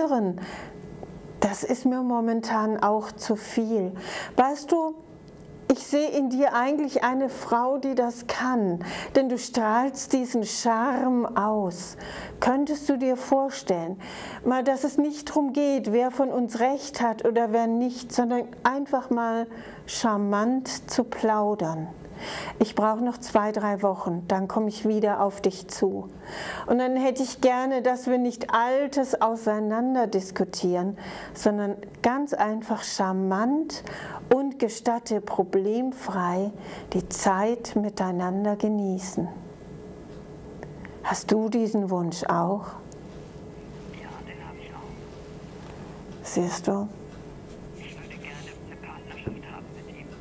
Diskutieren, das ist mir momentan auch zu viel. Weißt du, ich sehe in dir eigentlich eine Frau, die das kann, denn du strahlst diesen Charme aus. Könntest du dir vorstellen, mal, dass es nicht darum geht, wer von uns recht hat oder wer nicht, sondern einfach mal charmant zu plaudern. Ich brauche noch zwei, drei Wochen, dann komme ich wieder auf dich zu. Und dann hätte ich gerne, dass wir nicht Altes auseinander diskutieren, sondern ganz einfach charmant und gestatte problemfrei die Zeit miteinander genießen. Hast du diesen Wunsch auch?
Ja, den habe ich auch.
Siehst du?
Ich würde gerne eine Partnerschaft haben mit ihm.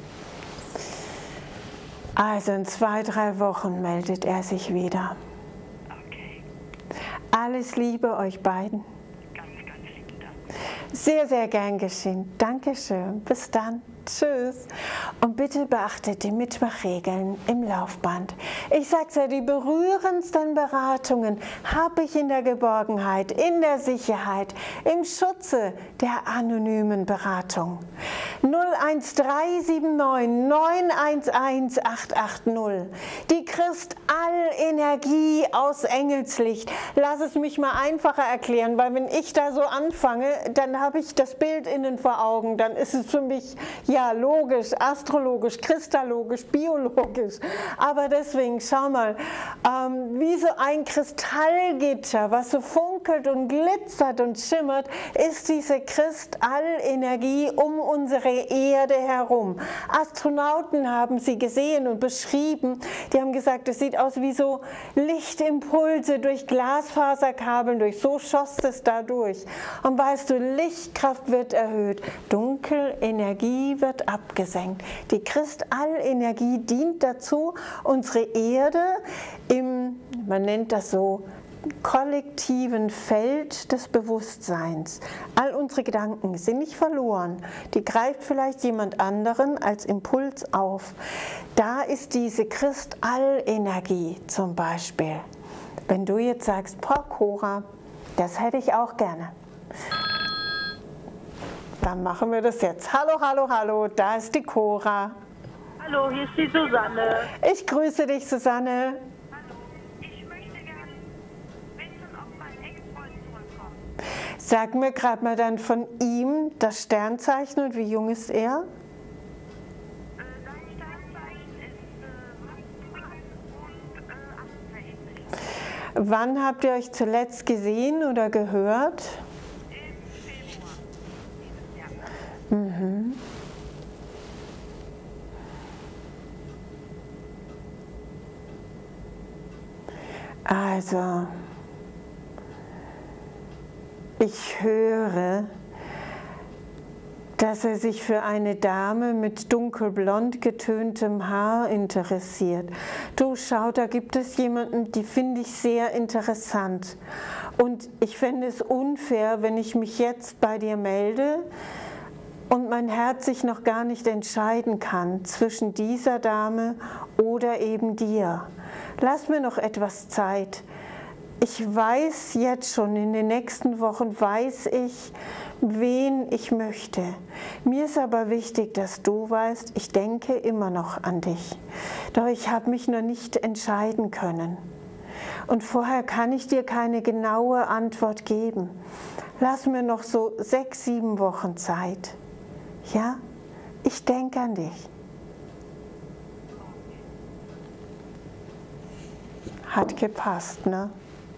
Also in zwei, drei Wochen meldet er sich wieder.
Okay.
Alles Liebe euch beiden.
Ganz, ganz lieben Dank.
Sehr, sehr gern geschehen. Dankeschön. Bis dann. Tschüss. Und bitte beachtet die Mittwochregeln im Laufband. Ich sag's ja, die berührendsten Beratungen habe ich in der Geborgenheit, in der Sicherheit, im Schutze der anonymen Beratung. null eins drei sieben neun neun eins eins acht acht null. Die Kristallenergie aus Engelslicht. Lass es mich mal einfacher erklären, weil wenn ich da so anfange, dann habe ich das Bild innen vor Augen. Dann ist es für mich ja logisch, astrologisch, kristallogisch, biologisch. Aber deswegen, schau mal, ähm, wie so ein Kristallgitter, was so funkelt und glitzert und schimmert, ist diese Kristallenergie um unsere Erde herum. Astronauten haben sie gesehen und beschrieben. Die haben gesagt, es sieht aus wie so Lichtimpulse durch Glasfaserkabeln durch. So schoss es da durch. Und weißt du, Lichtkraft wird erhöht, Dunkelenergie wird abgesenkt. Die Kristallenergie dient dazu, unsere Erde im, man nennt das so, kollektiven Feld des Bewusstseins. All unsere Gedanken sind nicht verloren. Die greift vielleicht jemand anderen als Impuls auf. Da ist diese Kristallenergie zum Beispiel. Wenn du jetzt sagst, boah, Cora, das hätte ich auch gerne. Dann machen wir das jetzt. Hallo, hallo, hallo, da ist die Cora.
Hallo, hier ist die Susanne.
Ich grüße dich, Susanne. Sag mir gerade mal dann von ihm das Sternzeichen und wie jung ist er?
Sein Sternzeichen ist äh, achtundsechzig.
Wann habt ihr euch zuletzt gesehen oder gehört?
Im Februar dieses Jahr.
Mhm. Also, ich höre, dass er sich für eine Dame mit dunkelblond getöntem Haar interessiert. Du, schau, da gibt es jemanden, die finde ich sehr interessant. Und ich fände es unfair, wenn ich mich jetzt bei dir melde und mein Herz sich noch gar nicht entscheiden kann zwischen dieser Dame oder eben dir. Lass mir noch etwas Zeit. Ich weiß jetzt schon, in den nächsten Wochen weiß ich, wen ich möchte. Mir ist aber wichtig, dass du weißt, ich denke immer noch an dich. Doch ich habe mich noch nicht entscheiden können. Und vorher kann ich dir keine genaue Antwort geben. Lass mir noch so sechs, sieben Wochen Zeit. Ja, ich denke an dich. Hat gepasst, ne?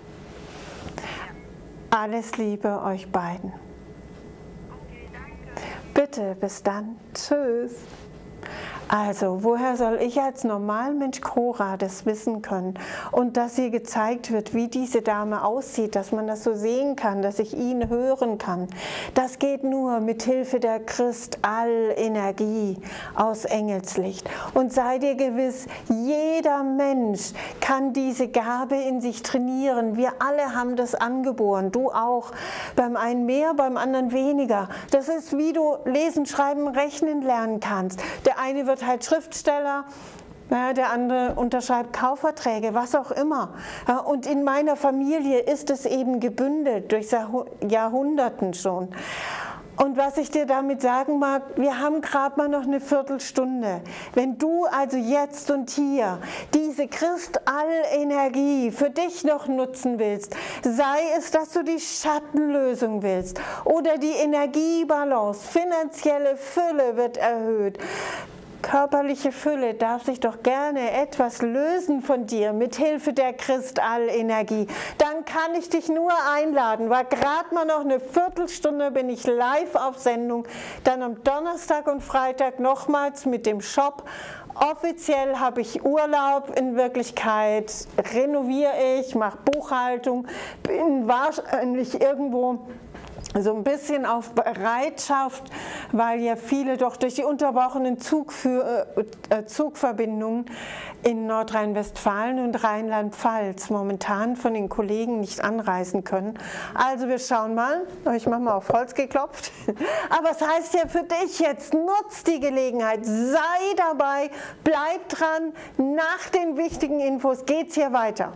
Alles Liebe euch beiden.
Okay, danke.
Bitte, bis dann. Tschüss. Also, woher soll ich als Normalmensch Cora das wissen können? Und dass ihr gezeigt wird, wie diese Dame aussieht, dass man das so sehen kann, dass ich ihn hören kann. Das geht nur mit Hilfe der Kristallenergie aus Engelslicht. Und sei dir gewiss, jeder Mensch kann diese Gabe in sich trainieren. Wir alle haben das angeboren, du auch. Beim einen mehr, beim anderen weniger. Das ist, wie du lesen, schreiben, rechnen lernen kannst. Der eine wird halt Schriftsteller, ja, der andere unterschreibt Kaufverträge, was auch immer. Ja, und in meiner Familie ist es eben gebündelt durch Jahrhunderten schon. Und was ich dir damit sagen mag, wir haben gerade mal noch eine Viertelstunde. Wenn du also jetzt und hier diese Kristallenergie für dich noch nutzen willst, sei es, dass du die Schattenlösung willst oder die Energiebalance, finanzielle Fülle wird erhöht, körperliche Fülle darf sich doch gerne etwas lösen von dir mit Hilfe der Kristallenergie. Dann kann ich dich nur einladen, weil gerade mal noch eine Viertelstunde bin ich live auf Sendung. Dann am Donnerstag und Freitag nochmals mit dem Shop. Offiziell habe ich Urlaub, in Wirklichkeit renoviere ich, mache Buchhaltung, bin wahrscheinlich irgendwo so ein bisschen auf Bereitschaft, weil ja viele doch durch die unterbrochenen Zugfür äh, Zugverbindungen in Nordrhein-Westfalen und Rheinland-Pfalz momentan von den Kollegen nicht anreisen können. Also wir schauen mal, ich mache mal auf Holz geklopft, aber es heißt ja für dich jetzt, nutz die Gelegenheit, sei dabei, bleib dran, nach den wichtigen Infos geht's hier weiter.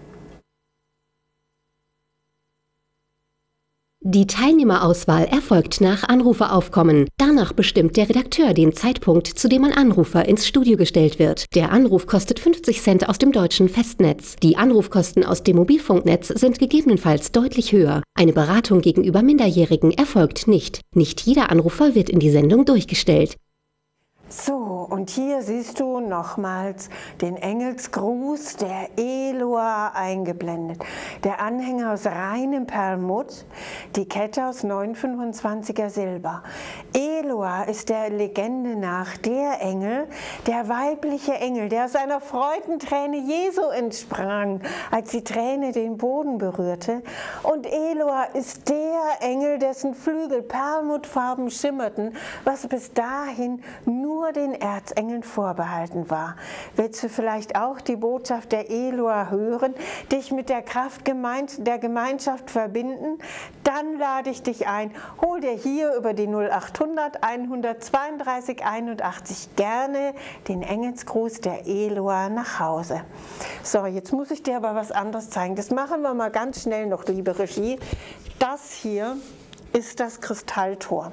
Die Teilnehmerauswahl erfolgt nach Anruferaufkommen. Danach bestimmt der Redakteur den Zeitpunkt, zu dem ein Anrufer ins Studio gestellt wird. Der Anruf kostet fünfzig Cent aus dem deutschen Festnetz. Die Anrufkosten aus dem Mobilfunknetz sind gegebenenfalls deutlich höher. Eine Beratung gegenüber Minderjährigen erfolgt nicht. Nicht jeder Anrufer wird in die Sendung durchgestellt.
So, und hier siehst du nochmals den Engelsgruß der Eloa eingeblendet. Der Anhänger aus reinem Perlmutt, die Kette aus neun fünfundzwanziger Silber. Eloa ist der Legende nach der Engel, der weibliche Engel, der aus einer Freudenträne Jesu entsprang, als die Träne den Boden berührte. Und Eloa ist der Engel, dessen Flügel perlmuttfarben schimmerten, was bis dahin nur den Erzengeln vorbehalten war. Willst du vielleicht auch die Botschaft der Eloa hören, dich mit der Kraft der Gemeinschaft verbinden? Dann lade ich dich ein, hol dir hier über die null achthundert hundertzweiunddreißig einundachtzig gerne den Engelsgruß der Eloa nach Hause. So, jetzt muss ich dir aber was anderes zeigen. Das machen wir mal ganz schnell noch, liebe Regie. Das hier ist das Kristalltor.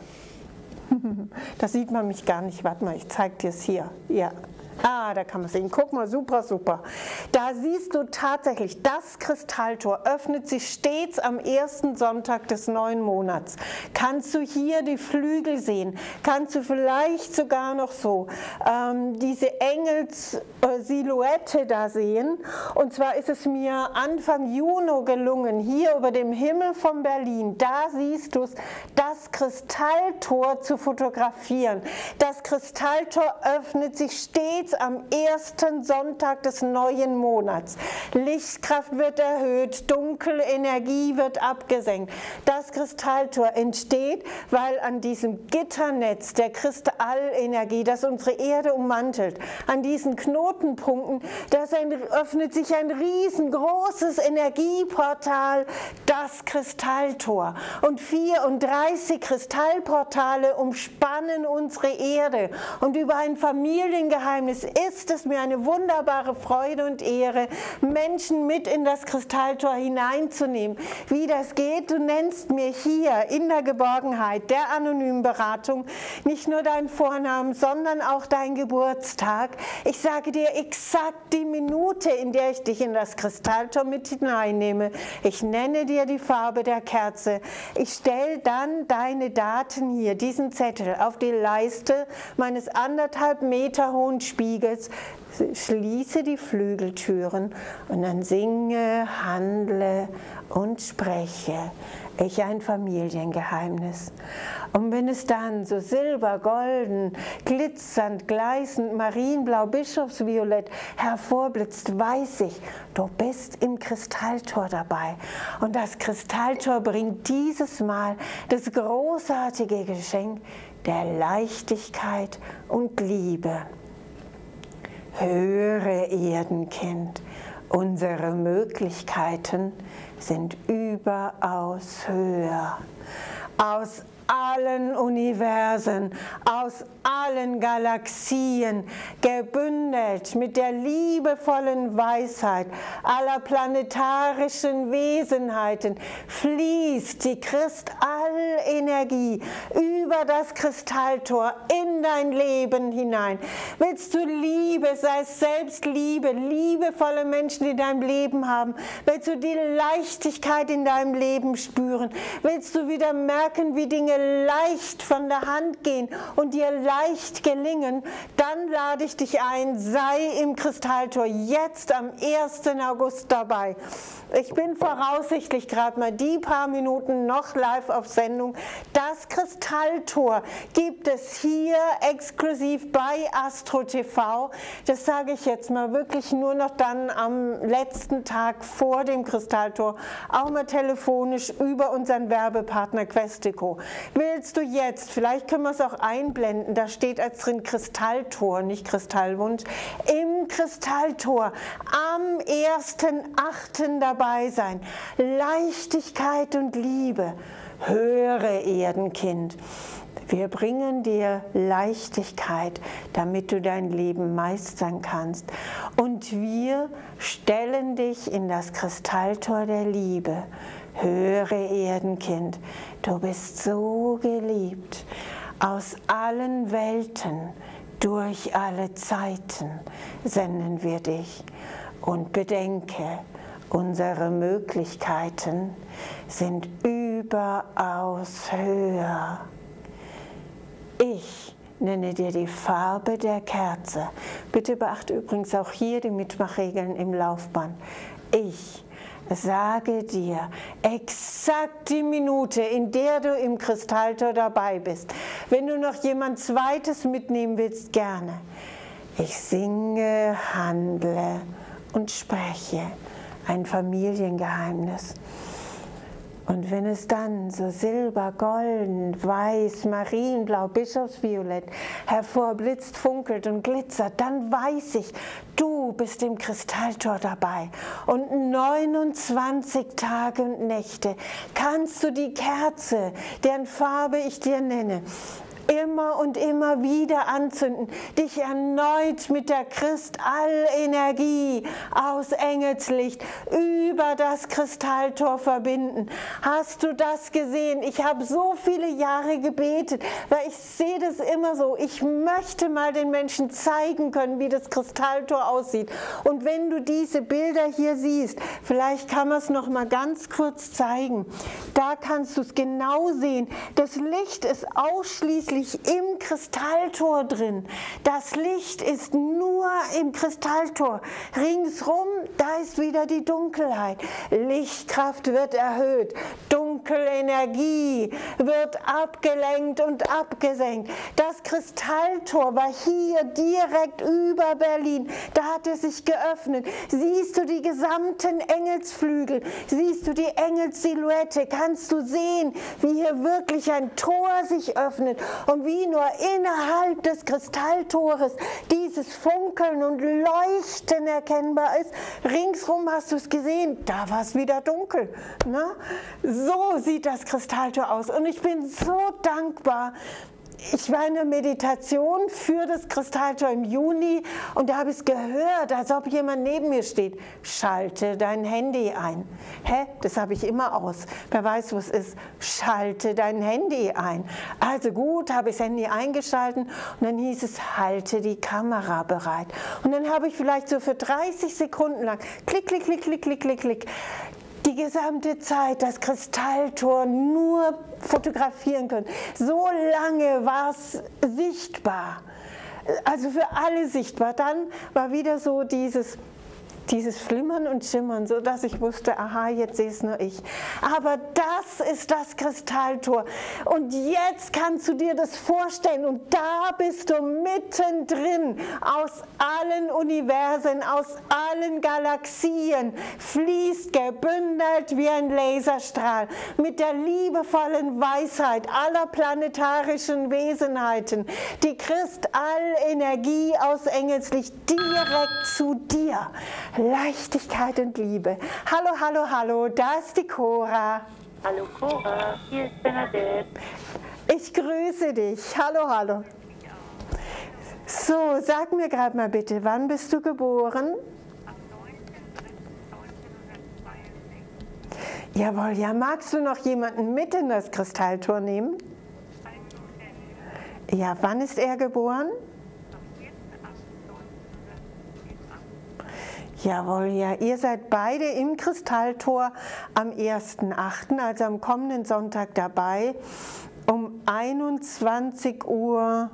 Da sieht man mich gar nicht. Warte mal, ich zeige dir es hier. Ja. Ah, da kann man sehen. Guck mal, super, super. Da siehst du tatsächlich, das Kristalltor öffnet sich stets am ersten Sonntag des neuen Monats. Kannst du hier die Flügel sehen? Kannst du vielleicht sogar noch so ähm, diese Engelssilhouette da sehen? Und zwar ist es mir Anfang Juni gelungen, hier über dem Himmel von Berlin, da siehst du es, das Kristalltor zu fotografieren. Das Kristalltor öffnet sich stets am ersten Sonntag des neuen Monats. Lichtkraft wird erhöht, dunkle Energie wird abgesenkt. Das Kristalltor entsteht, weil an diesem Gitternetz der Kristallenergie, das unsere Erde ummantelt, an diesen Knotenpunkten, das öffnet sich ein riesengroßes Energieportal, das Kristalltor. Und vierunddreißig Kristallportale umspannen unsere Erde. Und über ein Familiengeheimnis ist es mir eine wunderbare Freude und Ehre, Menschen mit in das Kristalltor hineinzunehmen. Wie das geht, du nennst mir hier in der Geborgenheit der anonymen Beratung nicht nur deinen Vornamen, sondern auch deinen Geburtstag. Ich sage dir exakt die Minute, in der ich dich in das Kristalltor mit hineinnehme. Ich nenne dir die Farbe der Kerze. Ich stelle dann deine Daten hier, diesen Zettel, auf die Leiste meines anderthalb Meter hohen Spiegels, schließe die Flügeltüren und dann singe, handle und spreche ich ein Familiengeheimnis. Und wenn es dann so silber, golden, glitzernd, gleißend, marienblau, bischofsviolett hervorblitzt, weiß ich, du bist im Kristalltor dabei. Und das Kristalltor bringt dieses Mal das großartige Geschenk der Leichtigkeit und Liebe. Höre, Erdenkind, unsere Möglichkeiten sind überaus höher. Aus allen Universen, aus allen Galaxien, gebündelt mit der liebevollen Weisheit aller planetarischen Wesenheiten, fließt die Kristallenergie über das Kristalltor in dein Leben hinein. Willst du Liebe, sei es Selbstliebe, liebevolle Menschen in deinem Leben haben? Willst du die Leichtigkeit in deinem Leben spüren? Willst du wieder merken, wie Dinge leicht von der Hand gehen und dir leicht gelingen? Dann lade ich dich ein, sei im Kristalltor jetzt am ersten August dabei. Ich bin voraussichtlich gerade mal die paar Minuten noch live auf Sendung. Das Kristalltor gibt es hier exklusiv bei Astro T V. Das sage ich jetzt mal wirklich nur noch dann am letzten Tag vor dem Kristalltor, auch mal telefonisch über unseren Werbepartner Questico. Willst du jetzt, vielleicht können wir es auch einblenden, da steht als drin Kristalltor, nicht Kristallwunsch, im Kristalltor am ersten achten dabei sein. Leichtigkeit und Liebe. Höre, Erdenkind. Wir bringen dir Leichtigkeit, damit du dein Leben meistern kannst. Und wir stellen dich in das Kristalltor der Liebe. Höre, Erdenkind, du bist so geliebt. Aus allen Welten, durch alle Zeiten senden wir dich. Und bedenke, unsere Möglichkeiten sind überaus höher. Ich nenne dir die Farbe der Kerze. Bitte beachte übrigens auch hier die Mitmachregeln im Laufband. Ich sage dir exakt die Minute, in der du im Kristalltor dabei bist. Wenn du noch jemand Zweites mitnehmen willst, gerne. Ich singe, handle und spreche ein Familiengeheimnis. Und wenn es dann so silber, golden, weiß, marienblau, bischofsviolett hervorblitzt, funkelt und glitzert, dann weiß ich, du bist im Kristalltor dabei. Und neunundzwanzig Tage und Nächte kannst du die Kerze, deren Farbe ich dir nenne, immer und immer wieder anzünden, dich erneut mit der Kristallenergie aus Engelslicht über das Kristalltor verbinden. Hast du das gesehen? Ich habe so viele Jahre gebetet, weil ich sehe das immer so. Ich möchte mal den Menschen zeigen können, wie das Kristalltor aussieht. Und wenn du diese Bilder hier siehst, vielleicht kann man es noch mal ganz kurz zeigen. Da kannst du es genau sehen. Das Licht ist ausschließlich im Kristalltor drin. Das Licht ist nur im Kristalltor. Ringsrum, da ist wieder die Dunkelheit. Lichtkraft wird erhöht. Dunkelenergie wird abgelenkt und abgesenkt. Das Kristalltor war hier direkt über Berlin. Da hat es sich geöffnet. Siehst du die gesamten Engelsflügel? Siehst du die Engelssilhouette? Kannst du sehen, wie hier wirklich ein Tor sich öffnet und wie nur innerhalb des Kristalltores dieses Funkeln und Leuchten erkennbar ist. Ringsrum hast du es gesehen, da war es wieder dunkel. Ne? So sieht das Kristalltor aus und ich bin so dankbar. Ich war in der Meditation für das Kristalltor im Juni und da habe ich es gehört, als ob jemand neben mir steht. Schalte dein Handy ein. Hä? Das habe ich immer aus. Wer weiß, wo es ist. Schalte dein Handy ein. Also gut, habe ich das Handy eingeschaltet und dann hieß es, halte die Kamera bereit. Und dann habe ich vielleicht so für dreißig Sekunden lang klick, klick, klick, klick, klick, klick, klick. Die gesamte Zeit das Kristalltor nur fotografieren können. So lange war es sichtbar, also für alle sichtbar. Dann war wieder so dieses, dieses Flimmern und Schimmern, so dass ich wusste, aha, jetzt sehe es nur ich. Aber das ist das Kristalltor. Und jetzt kannst du dir das vorstellen und da bist du mittendrin. Aus allen Universen, aus allen Galaxien fließt gebündelt wie ein Laserstrahl mit der liebevollen Weisheit aller planetarischen Wesenheiten die Kristallenergie aus Engelslicht direkt zu dir. Leichtigkeit und Liebe. Hallo, hallo, hallo, da ist die Cora.
Hallo Cora, hier ist Bernadette.
Ich grüße dich. Hallo, hallo. So, sag mir gerade mal bitte, wann bist du geboren? Jawohl, ja, magst du noch jemanden mit in das Kristalltor nehmen? Ja, wann ist er geboren? Jawohl, ja, ihr seid beide im Kristalltor am ersten achten, also am kommenden Sonntag dabei, um einundzwanzig Uhr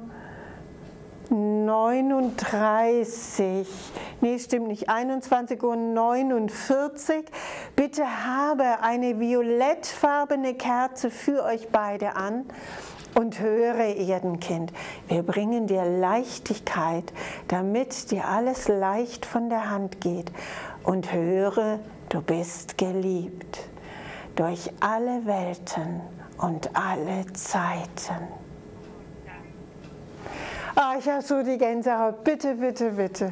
neununddreißig. Nee, stimmt nicht, einundzwanzig Uhr neunundvierzig. Bitte habe eine violettfarbene Kerze für euch beide an. Und höre, Erdenkind, wir bringen dir Leichtigkeit, damit dir alles leicht von der Hand geht. Und höre, du bist geliebt durch alle Welten und alle Zeiten. Ah, ich habe so die Gänsehaut. Bitte, bitte, bitte.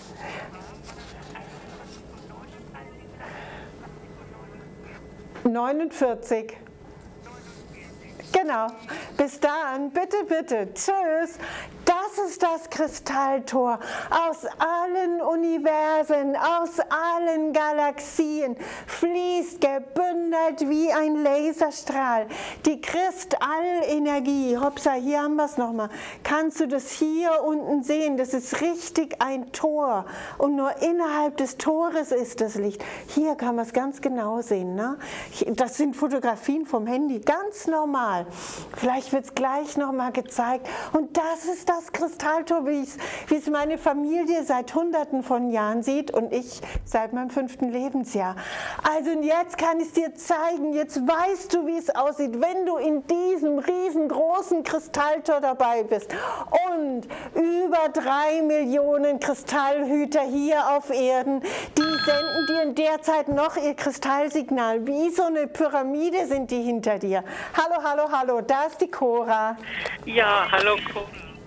neunundvierzig. Genau. Bis dann. Bitte, bitte. Tschüss. Das ist das Kristalltor aus allen Universen, aus allen Galaxien, fließt gebündelt wie ein Laserstrahl. Die Kristallenergie, hoppsa, hier haben wir es nochmal. Kannst du das hier unten sehen? Das ist richtig ein Tor und nur innerhalb des Tores ist das Licht. Hier kann man es ganz genau sehen. Ne? Das sind Fotografien vom Handy, ganz normal. Vielleicht wird es gleich nochmal gezeigt. Und das ist das Kristalltor, wie es meine Familie seit Hunderten von Jahren sieht und ich seit meinem fünften Lebensjahr. Also jetzt kann ich es dir zeigen, jetzt weißt du, wie es aussieht, wenn du in diesem riesengroßen Kristalltor dabei bist. Und über drei Millionen Kristallhüter hier auf Erden, die senden dir in der Zeit noch ihr Kristallsignal. Wie so eine Pyramide sind die hinter dir. Hallo, hallo, hallo, da ist die Cora.
Ja, hallo Cora.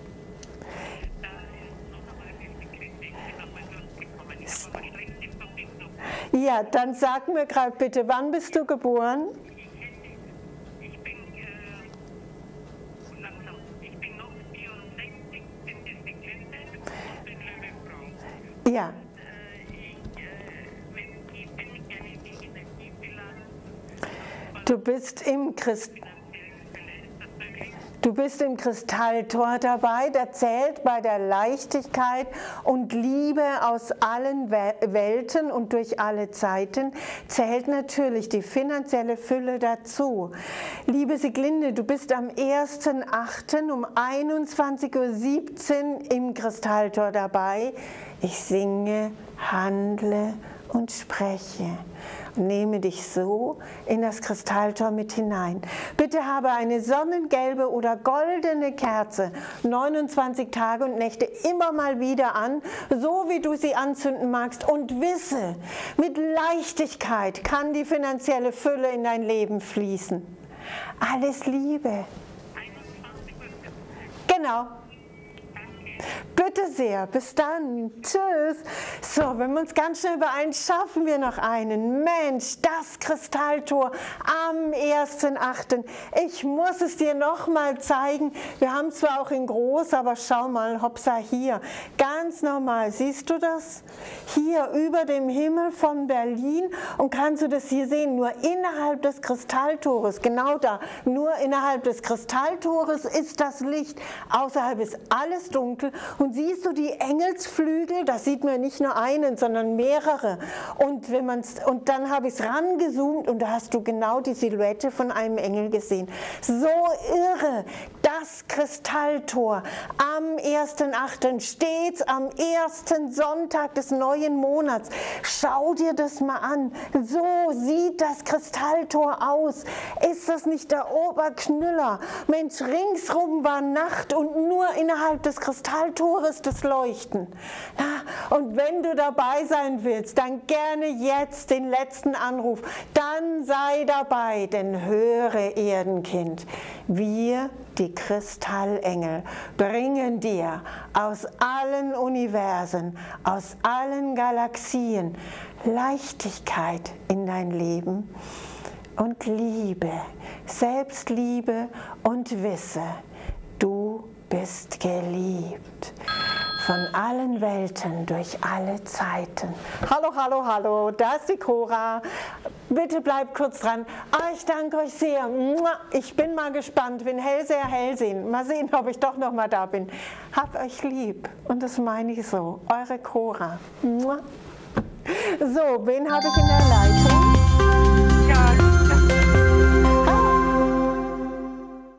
Ja, dann sag mir gerade bitte, wann bist du geboren?
Ich bin, äh, langsam, ich bin noch vierundsechzig, bin jetzt Glinde und bin Löwefrau.
Ja.
Äh, ich, äh, wenn ich bin gerne in die Energiebilanz.
Du bist im Christ Du bist im Kristalltor dabei, da zählt bei der Leichtigkeit und Liebe aus allen Welten und durch alle Zeiten, zählt natürlich die finanzielle Fülle dazu. Liebe Sieglinde, du bist am ersten achten um einundzwanzig Uhr siebzehn im Kristalltor dabei. Ich singe, handle und spreche. Nehme dich so in das Kristalltor mit hinein. Bitte habe eine sonnengelbe oder goldene Kerze neunundzwanzig Tage und Nächte immer mal wieder an, so wie du sie anzünden magst. Und wisse, mit Leichtigkeit kann die finanzielle Fülle in dein Leben fließen. Alles Liebe. Genau. Bitte sehr, bis dann. Tschüss. So, wenn wir uns ganz schnell beeilen, schaffen wir noch einen. Mensch, das Kristalltor am ersten achten Ich muss es dir noch mal zeigen. Wir haben zwar auch in groß, aber schau mal, hoppsa, hier. Ganz normal, siehst du das? Hier über dem Himmel von Berlin. Und kannst du das hier sehen? Nur innerhalb des Kristalltores, genau da, nur innerhalb des Kristalltores ist das Licht. Außerhalb ist alles dunkel. Und siehst du die Engelsflügel? Da sieht man nicht nur einen, sondern mehrere. Und, wenn man's, und dann habe ich es rangezoomt und da hast du genau die Silhouette von einem Engel gesehen. So irre! Das Kristalltor am ersten achten stets am ersten Sonntag des neuen Monats. Schau dir das mal an. So sieht das Kristalltor aus. Ist das nicht der Oberknüller? Mensch, ringsrum war Nacht und nur innerhalb des Kristalltores das Leuchten. Ja, und wenn du dabei sein willst, dann gerne jetzt den letzten Anruf. Dann sei dabei, denn höre, Erdenkind, wir, die Kristallengel, bringen dir aus allen Universen, aus allen Galaxien Leichtigkeit in dein Leben. und Liebe, Selbstliebe und wisse, du bist geliebt. Von allen Welten, durch alle Zeiten. Hallo, hallo, hallo, da ist die Cora. Bitte bleibt kurz dran. Ah, ich danke euch sehr. Ich bin mal gespannt, bin hellseher Hellsehen. Mal sehen, ob ich doch noch mal da bin. Habt euch lieb. Und das meine ich so. Eure Cora. So, wen habe ich in der Leitung?